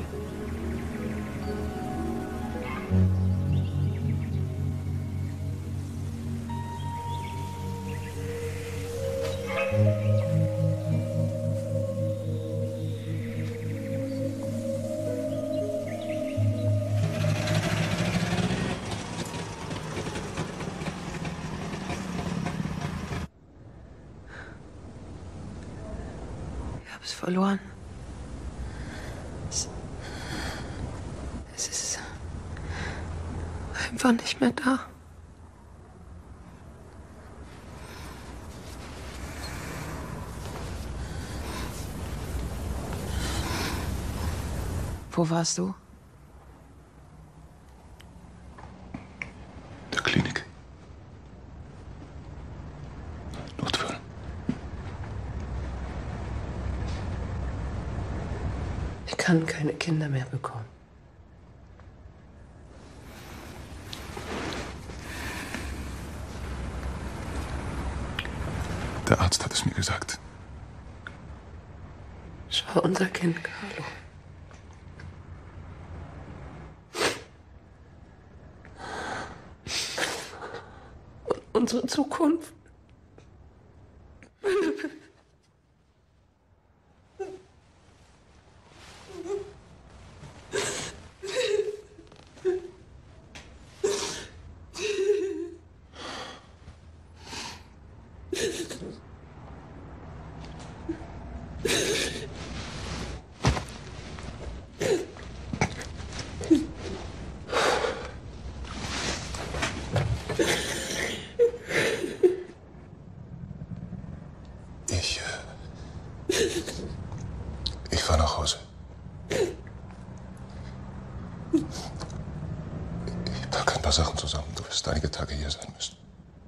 Verloren. Es ist einfach nicht mehr da. Wo warst du? Der Klinik. Notfall. Ich kann keine Kinder mehr bekommen. Arzt hat es mir gesagt. Schau, unser Kind, Carlo. Und unsere Zukunft. Ich fahre nach Hause. Ich packe ein paar Sachen zusammen. Du wirst einige Tage hier sein müssen.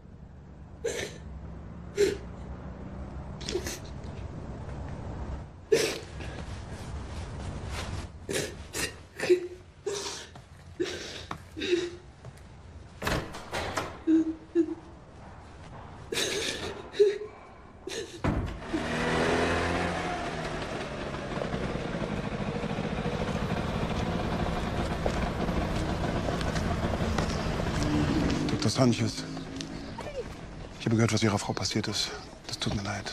Dr. Sanchez, ich habe gehört, was Ihrer Frau passiert ist. Das tut mir leid.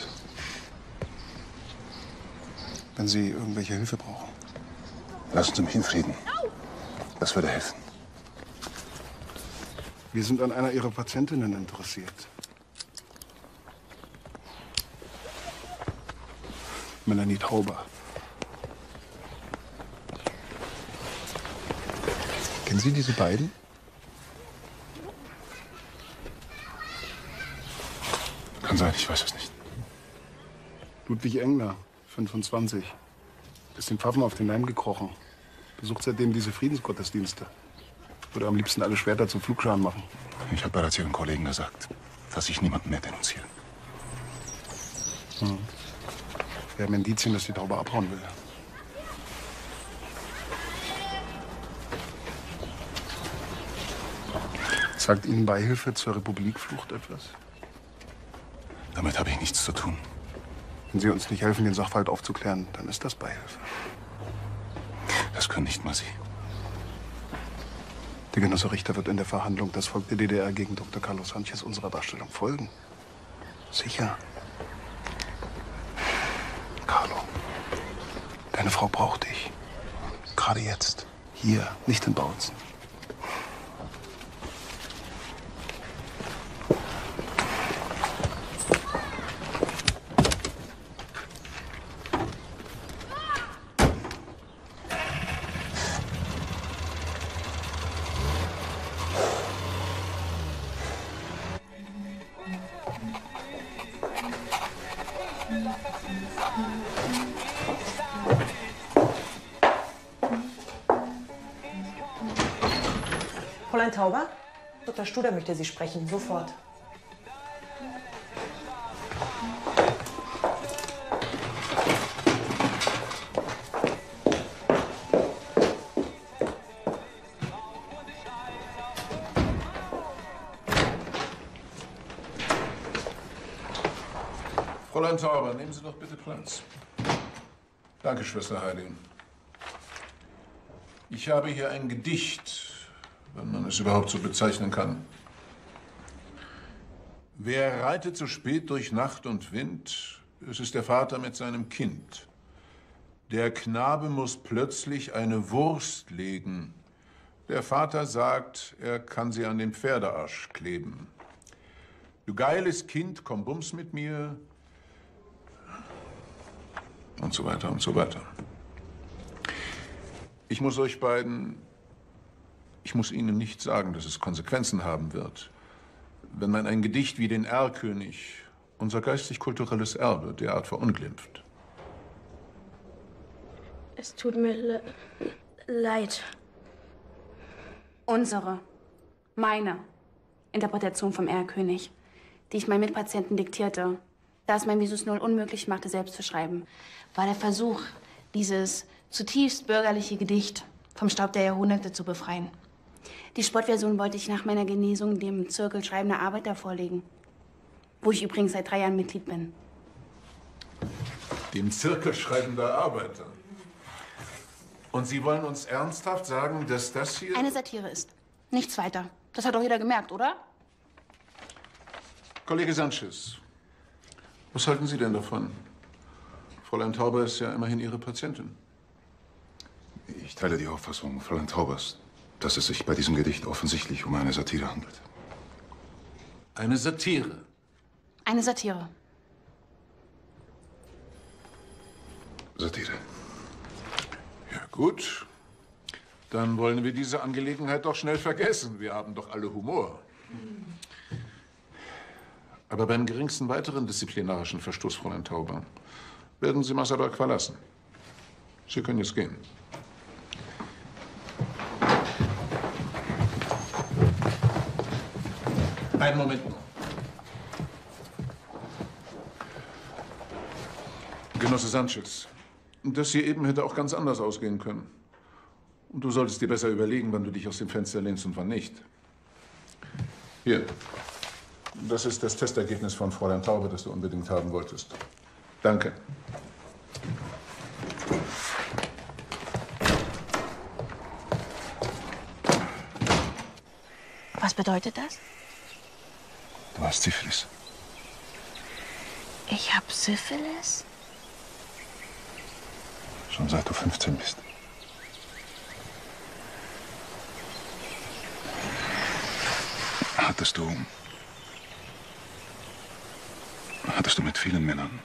Wenn Sie irgendwelche Hilfe brauchen. Lassen Sie mich in Frieden. Das würde helfen. Wir sind an einer Ihrer Patientinnen interessiert. Melanie Tauber. Kennen Sie diese beiden? Kann sein, ich weiß es nicht. Ludwig Engler, 25. Ist den Pfaffen auf den Leim gekrochen. Besucht seitdem diese Friedensgottesdienste. Würde am liebsten alle Schwerter zu Flugscharen machen. Ich habe bereits Ihren Kollegen gesagt, dass ich niemanden mehr denunziere. Wir haben Indizien, dass die Taube abhauen will. Sagt Ihnen Beihilfe zur Republikflucht etwas? Damit habe ich nichts zu tun. Wenn Sie uns nicht helfen, den Sachverhalt aufzuklären, dann ist das Beihilfe. Das können nicht mal Sie. Der Genosse Richter wird in der Verhandlung das Volk der DDR gegen Dr. Carlos Sanchez unserer Darstellung folgen. Sicher. Carlo, deine Frau braucht dich. Gerade jetzt. Hier, nicht in Bautzen. Fräulein Tauber? Dr. Studer möchte Sie sprechen, sofort. Fräulein Tauber, nehmen Sie doch bitte Platz. Danke, Schwester Heidi. Ich habe hier ein Gedicht, wenn man es überhaupt so bezeichnen kann. Wer reitet so spät durch Nacht und Wind? Es ist der Vater mit seinem Kind. Der Knabe muss plötzlich eine Wurst legen. Der Vater sagt, er kann sie an den Pferdearsch kleben. Du geiles Kind, komm bums mit mir. Und so weiter und so weiter. Ich muss euch beiden, ich muss Ihnen nicht sagen, dass es Konsequenzen haben wird, wenn man ein Gedicht wie den Erlkönig, unser geistig-kulturelles Erbe, derart verunglimpft. Es tut mir leid. Unsere, meine Interpretation vom Erlkönig, die ich meinen Mitpatienten diktierte, da es mein Visus Null unmöglich machte, selbst zu schreiben, war der Versuch, dieses zutiefst bürgerliche Gedicht vom Staub der Jahrhunderte zu befreien. Die Sportversion wollte ich nach meiner Genesung dem Zirkel schreibender Arbeiter vorlegen. Wo ich übrigens seit 3 Jahren Mitglied bin. Dem Zirkel schreibender Arbeiter. Und Sie wollen uns ernsthaft sagen, dass das hier... Eine Satire ist. Nichts weiter. Das hat doch jeder gemerkt, oder? Kollege Sanchez, was halten Sie denn davon? Fräulein Tauber ist ja immerhin Ihre Patientin. Ich teile die Auffassung Fräulein Taubers, dass es sich bei diesem Gedicht offensichtlich um eine Satire handelt. Eine Satire? Eine Satire. Satire. Ja, gut. Dann wollen wir diese Angelegenheit doch schnell vergessen. Wir haben doch alle Humor. Aber beim geringsten weiteren disziplinarischen Verstoß, Fräulein Tauber, werden Sie Massaberg verlassen. Sie können jetzt gehen. Einen Moment noch. Genosse Sanchez, das hier eben hätte auch ganz anders ausgehen können. Und du solltest dir besser überlegen, wann du dich aus dem Fenster lehnst und wann nicht. Hier. Das ist das Testergebnis von Fräulein Taube, das du unbedingt haben wolltest. Danke. Was bedeutet das? Du hast Syphilis. Ich hab Syphilis? Schon seit du 15 bist. Hattest du mit vielen Männern?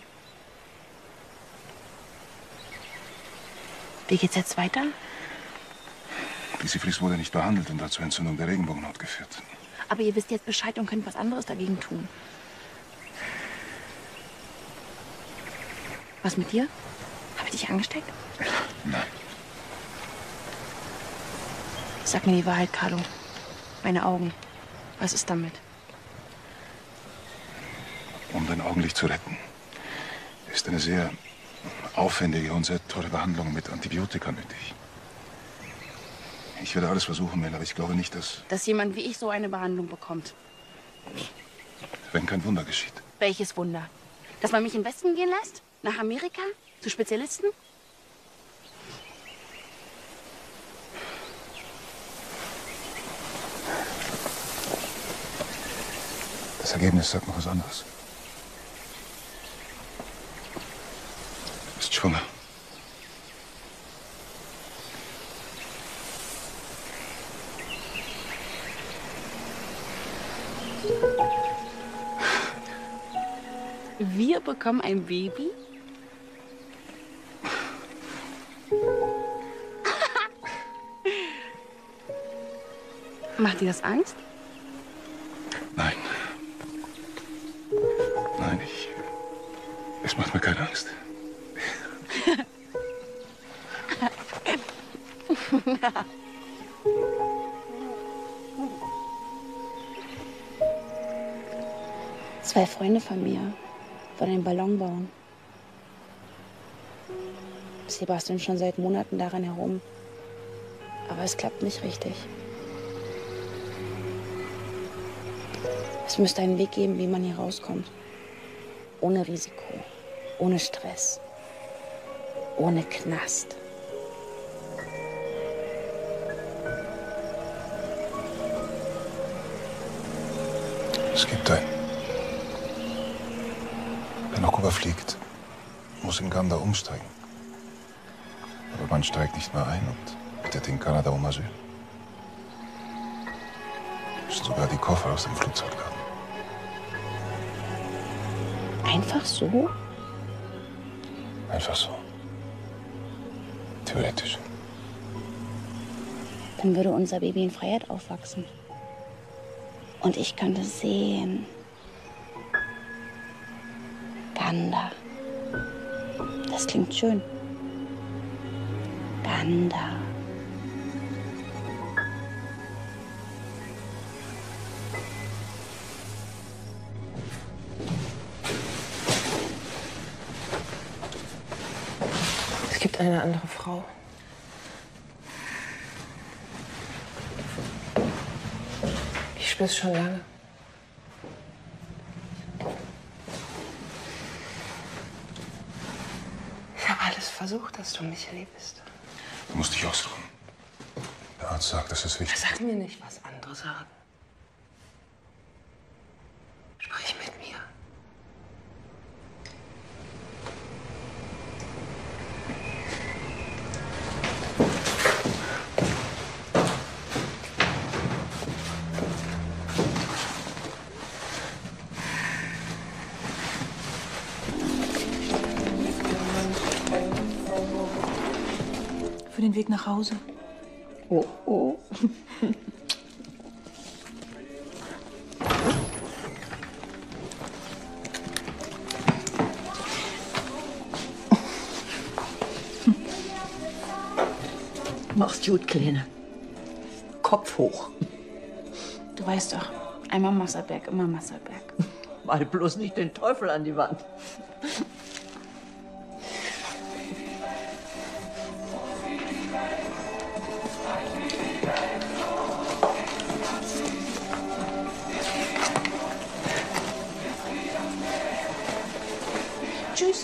Wie geht's jetzt weiter? Die Syphilis wurde nicht behandelt und hat zur Entzündung der Regenbogenhaut geführt. Aber ihr wisst jetzt Bescheid und könnt was anderes dagegen tun. Was mit dir? Hab ich dich angesteckt? Nein. Sag mir die Wahrheit, Carlo. Meine Augen. Was ist damit? Um dein Augenlicht zu retten, ist eine sehr aufwendige und sehr teure Behandlung mit Antibiotika nötig. Ich werde alles versuchen, Mel, aber ich glaube nicht, dass jemand wie ich so eine Behandlung bekommt. Wenn kein Wunder geschieht. Welches Wunder? Dass man mich in den Westen gehen lässt? Nach Amerika? Zu Spezialisten? Das Ergebnis sagt noch was anderes. Du bist schwanger. Wir bekommen ein Baby? Macht dir das Angst? Nein. Nein, es macht mir keine Angst. Zwei Freunde von mir wollen einen Ballon bauen. Sie basteln schon seit Monaten daran herum. Aber es klappt nicht richtig. Es müsste einen Weg geben, wie man hier rauskommt. Ohne Risiko, ohne Stress, ohne Knast. Es gibt einen. Wer nach Kuba fliegt, muss in Ganda umsteigen. Aber man steigt nicht mehr ein und bittet in Kanada um Asyl. Ist sogar die Koffer aus dem Flugzeug laden. Einfach so? Einfach so. Theoretisch. Dann würde unser Baby in Freiheit aufwachsen. Und ich könnte sehen. Ganda. Das klingt schön. Ganda. Es gibt eine andere Frau. Ich spüre es schon lange. versucht, dass du mich liebst. Du musst dich ausruhen. Der Arzt sagt, das ist wichtig. Sag mir nicht, was andere sagen. Sprich mit mir. Für den Weg nach Hause. Oh, oh. Mach's gut, Kleine. Kopf hoch. Du weißt doch, einmal Masserberg, immer Masserberg. Mal bloß nicht den Teufel an die Wand. Tschüss.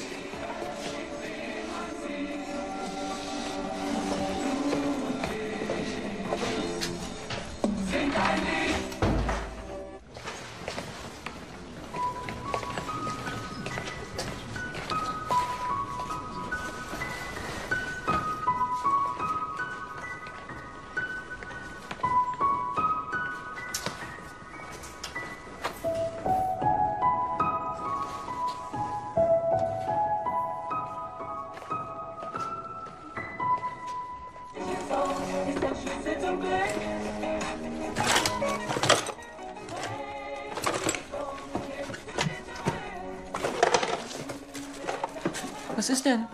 Was ist denn?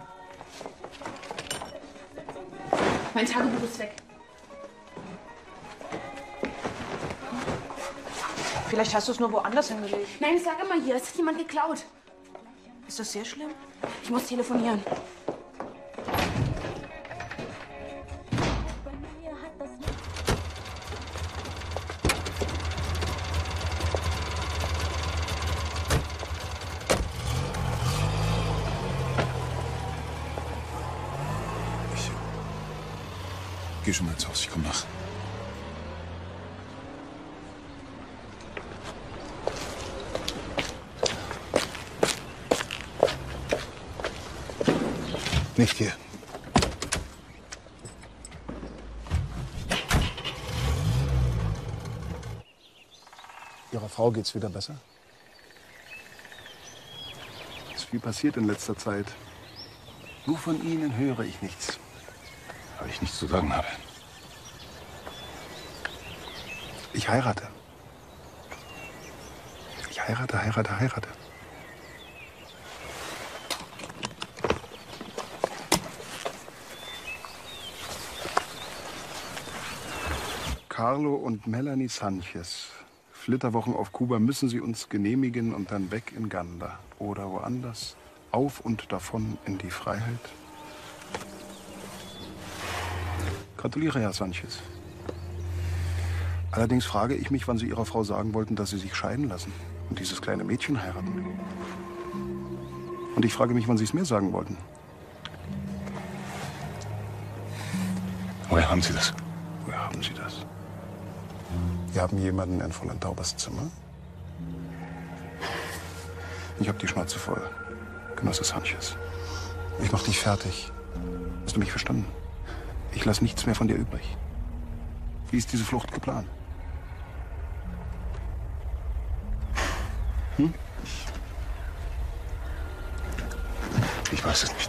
Mein Tagebuch ist weg. Vielleicht hast du es nur woanders hingelegt. Nein, ich sag immer hier, es hat jemand geklaut. Ist das sehr schlimm? Ich muss telefonieren. Geh schon mal ins Haus, ich komm nach. Nicht hier. Ihrer Frau geht's wieder besser? Ist viel passiert in letzter Zeit. Nur von Ihnen höre ich nichts. Weil ich nichts zu sagen habe. Ich heirate. Ich heirate. Carlo und Melanie Sanchez. Flitterwochen auf Kuba müssen Sie uns genehmigen und dann weg in Ganda. Oder woanders. Auf und davon in die Freiheit. Gratuliere, Herr Sanchez. Allerdings frage ich mich, wann Sie Ihrer Frau sagen wollten, dass Sie sich scheiden lassen und dieses kleine Mädchen heiraten. Und ich frage mich, wann Sie es mir sagen wollten. Woher haben Sie das? Woher haben Sie das? Sie haben jemanden in Fräulein Taubers Zimmer? Ich habe die Schnauze voll, Genosse Sanchez. Ich mach dich fertig. Hast du mich verstanden? Ich lasse nichts mehr von dir übrig. Wie ist diese Flucht geplant? Hm? Ich weiß es nicht.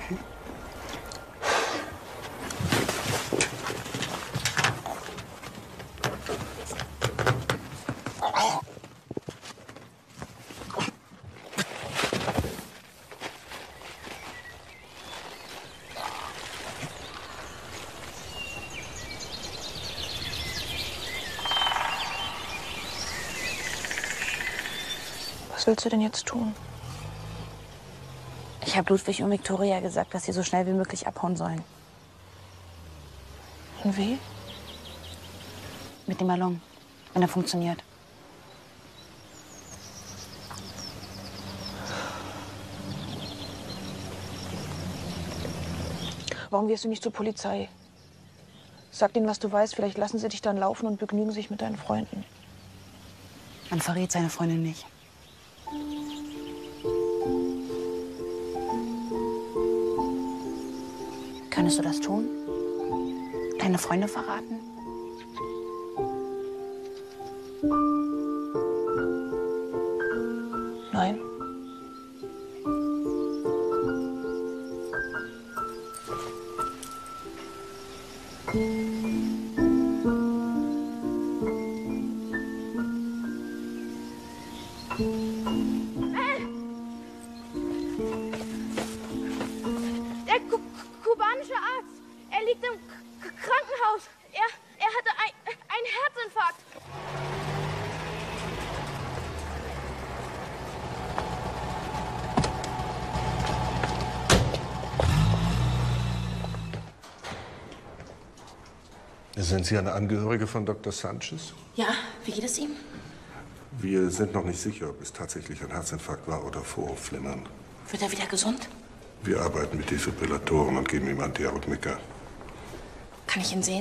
Was willst du denn jetzt tun? Ich habe Ludwig und Viktoria gesagt, dass sie so schnell wie möglich abhauen sollen. Und wie? Mit dem Ballon, wenn er funktioniert. Warum gehst du nicht zur Polizei? Sag denen, was du weißt. Vielleicht lassen sie dich dann laufen und begnügen sich mit deinen Freunden. Man verrät seine Freundin nicht. Könntest du das tun? Deine Freunde verraten? Nein. Der kubanische Arzt, er liegt im Krankenhaus. Er hatte einen Herzinfarkt. Sind Sie eine Angehörige von Dr. Sanchez? Ja, wie geht es ihm? Wir sind noch nicht sicher, ob es tatsächlich ein Herzinfarkt war oder Vorflimmern. Wird er wieder gesund? Wir arbeiten mit Defibrillatoren und geben ihm Antiarrhythmika. Kann ich ihn sehen?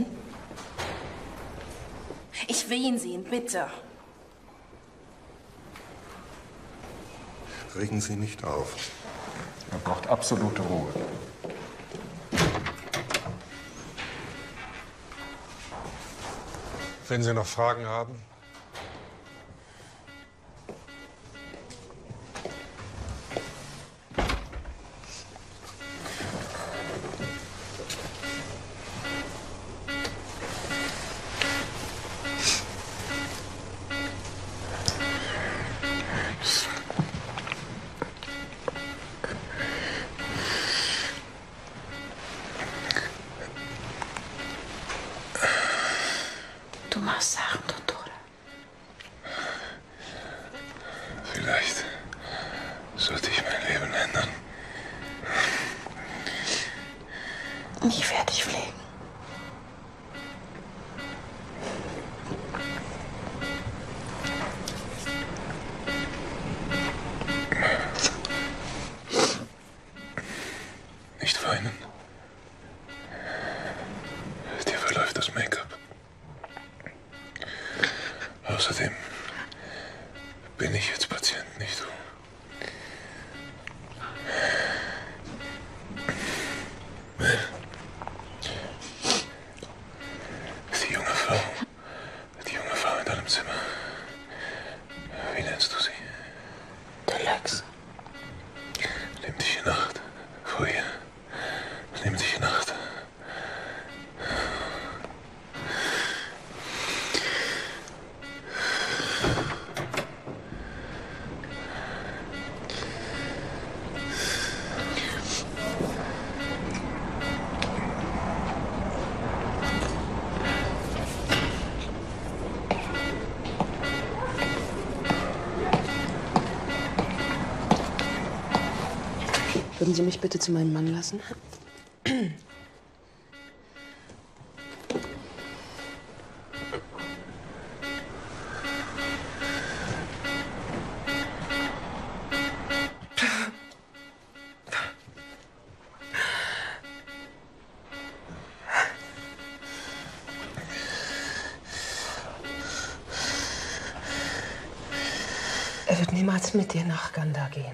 Ich will ihn sehen, bitte. Regen Sie nicht auf. Er braucht absolute Ruhe. Wenn Sie noch Fragen haben. Du machst Sachen, Dottore. Vielleicht sollte ich mein Leben ändern. Ich werde dich pflegen. Nicht weinen. Dir verläuft das Make-up. Außerdem bin ich jetzt Patient, nicht du. Die junge Frau in deinem Zimmer. Wie nennst du sie? Deluxe. Nimm dich in Acht vor ihr. Nimm dich in Acht. Würden Sie mich bitte zu meinem Mann lassen? Er wird niemals mit dir nach Ganda gehen.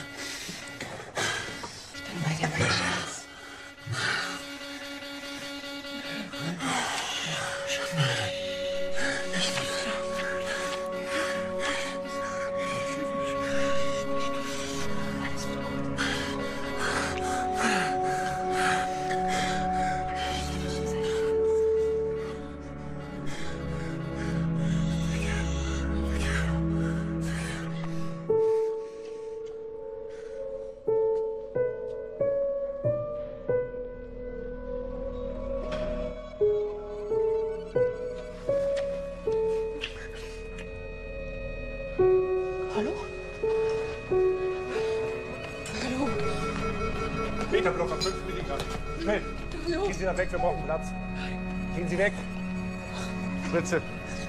Ich bin bei dir, mein Schatz. Hallo? Hallo? Beta-Blocker, 5 Milligramm. Schnell. Hallo? Gehen Sie da weg, wir brauchen Platz. Gehen Sie weg. Spritze.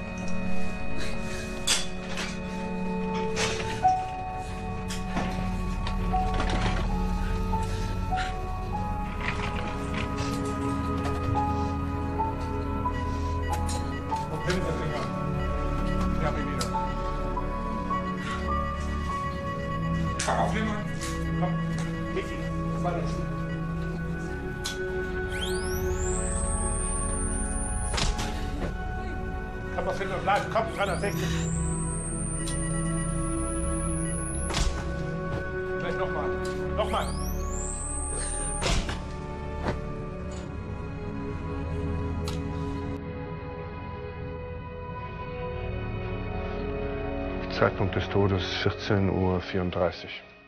Komm, 360. Gleich nochmal. Nochmal. Zeitpunkt des Todes 14:34 Uhr.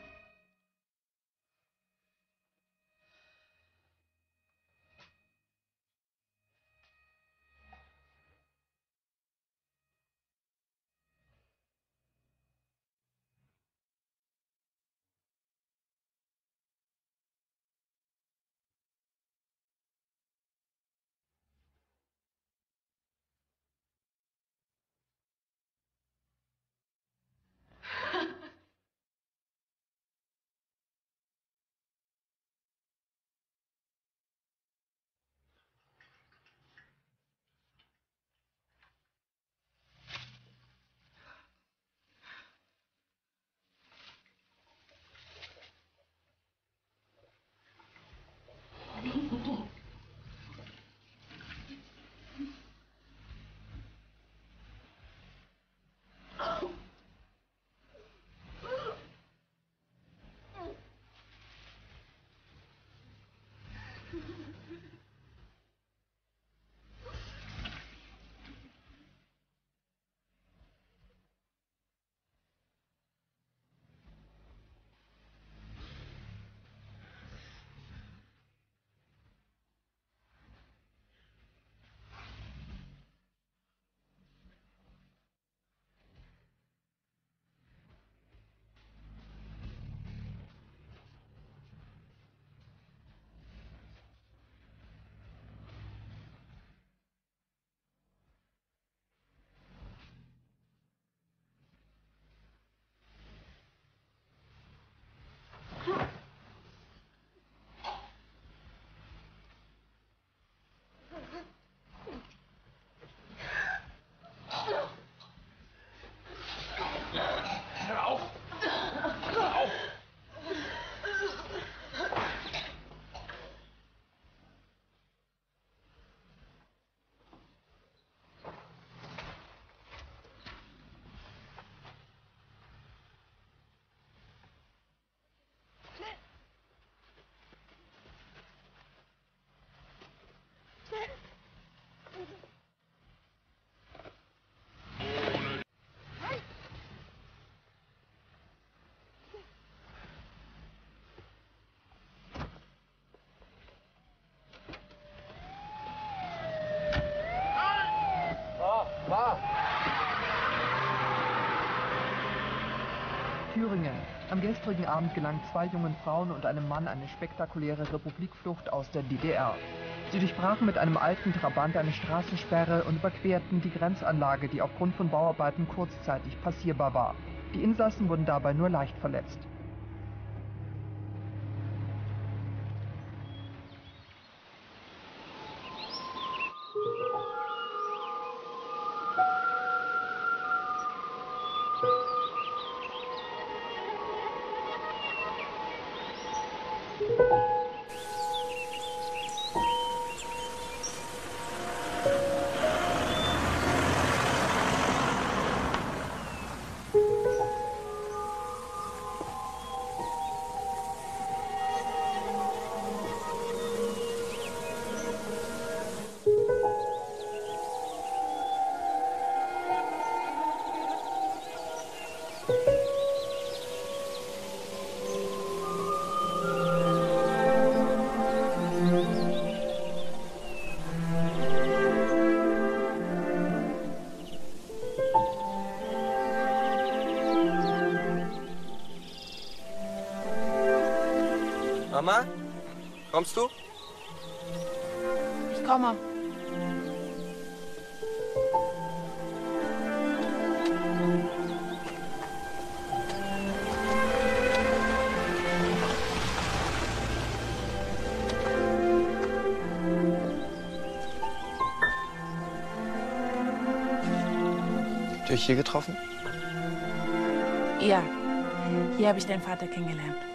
Thüringen. Am gestrigen Abend gelang 2 jungen Frauen und einem Mann eine spektakuläre Republikflucht aus der DDR. Sie durchbrachen mit einem alten Trabant eine Straßensperre und überquerten die Grenzanlage, die aufgrund von Bauarbeiten kurzzeitig passierbar war. Die Insassen wurden dabei nur leicht verletzt. Mama, kommst du? Ich komme. Habt ihr euch hier getroffen? Ja, hier habe ich deinen Vater kennengelernt.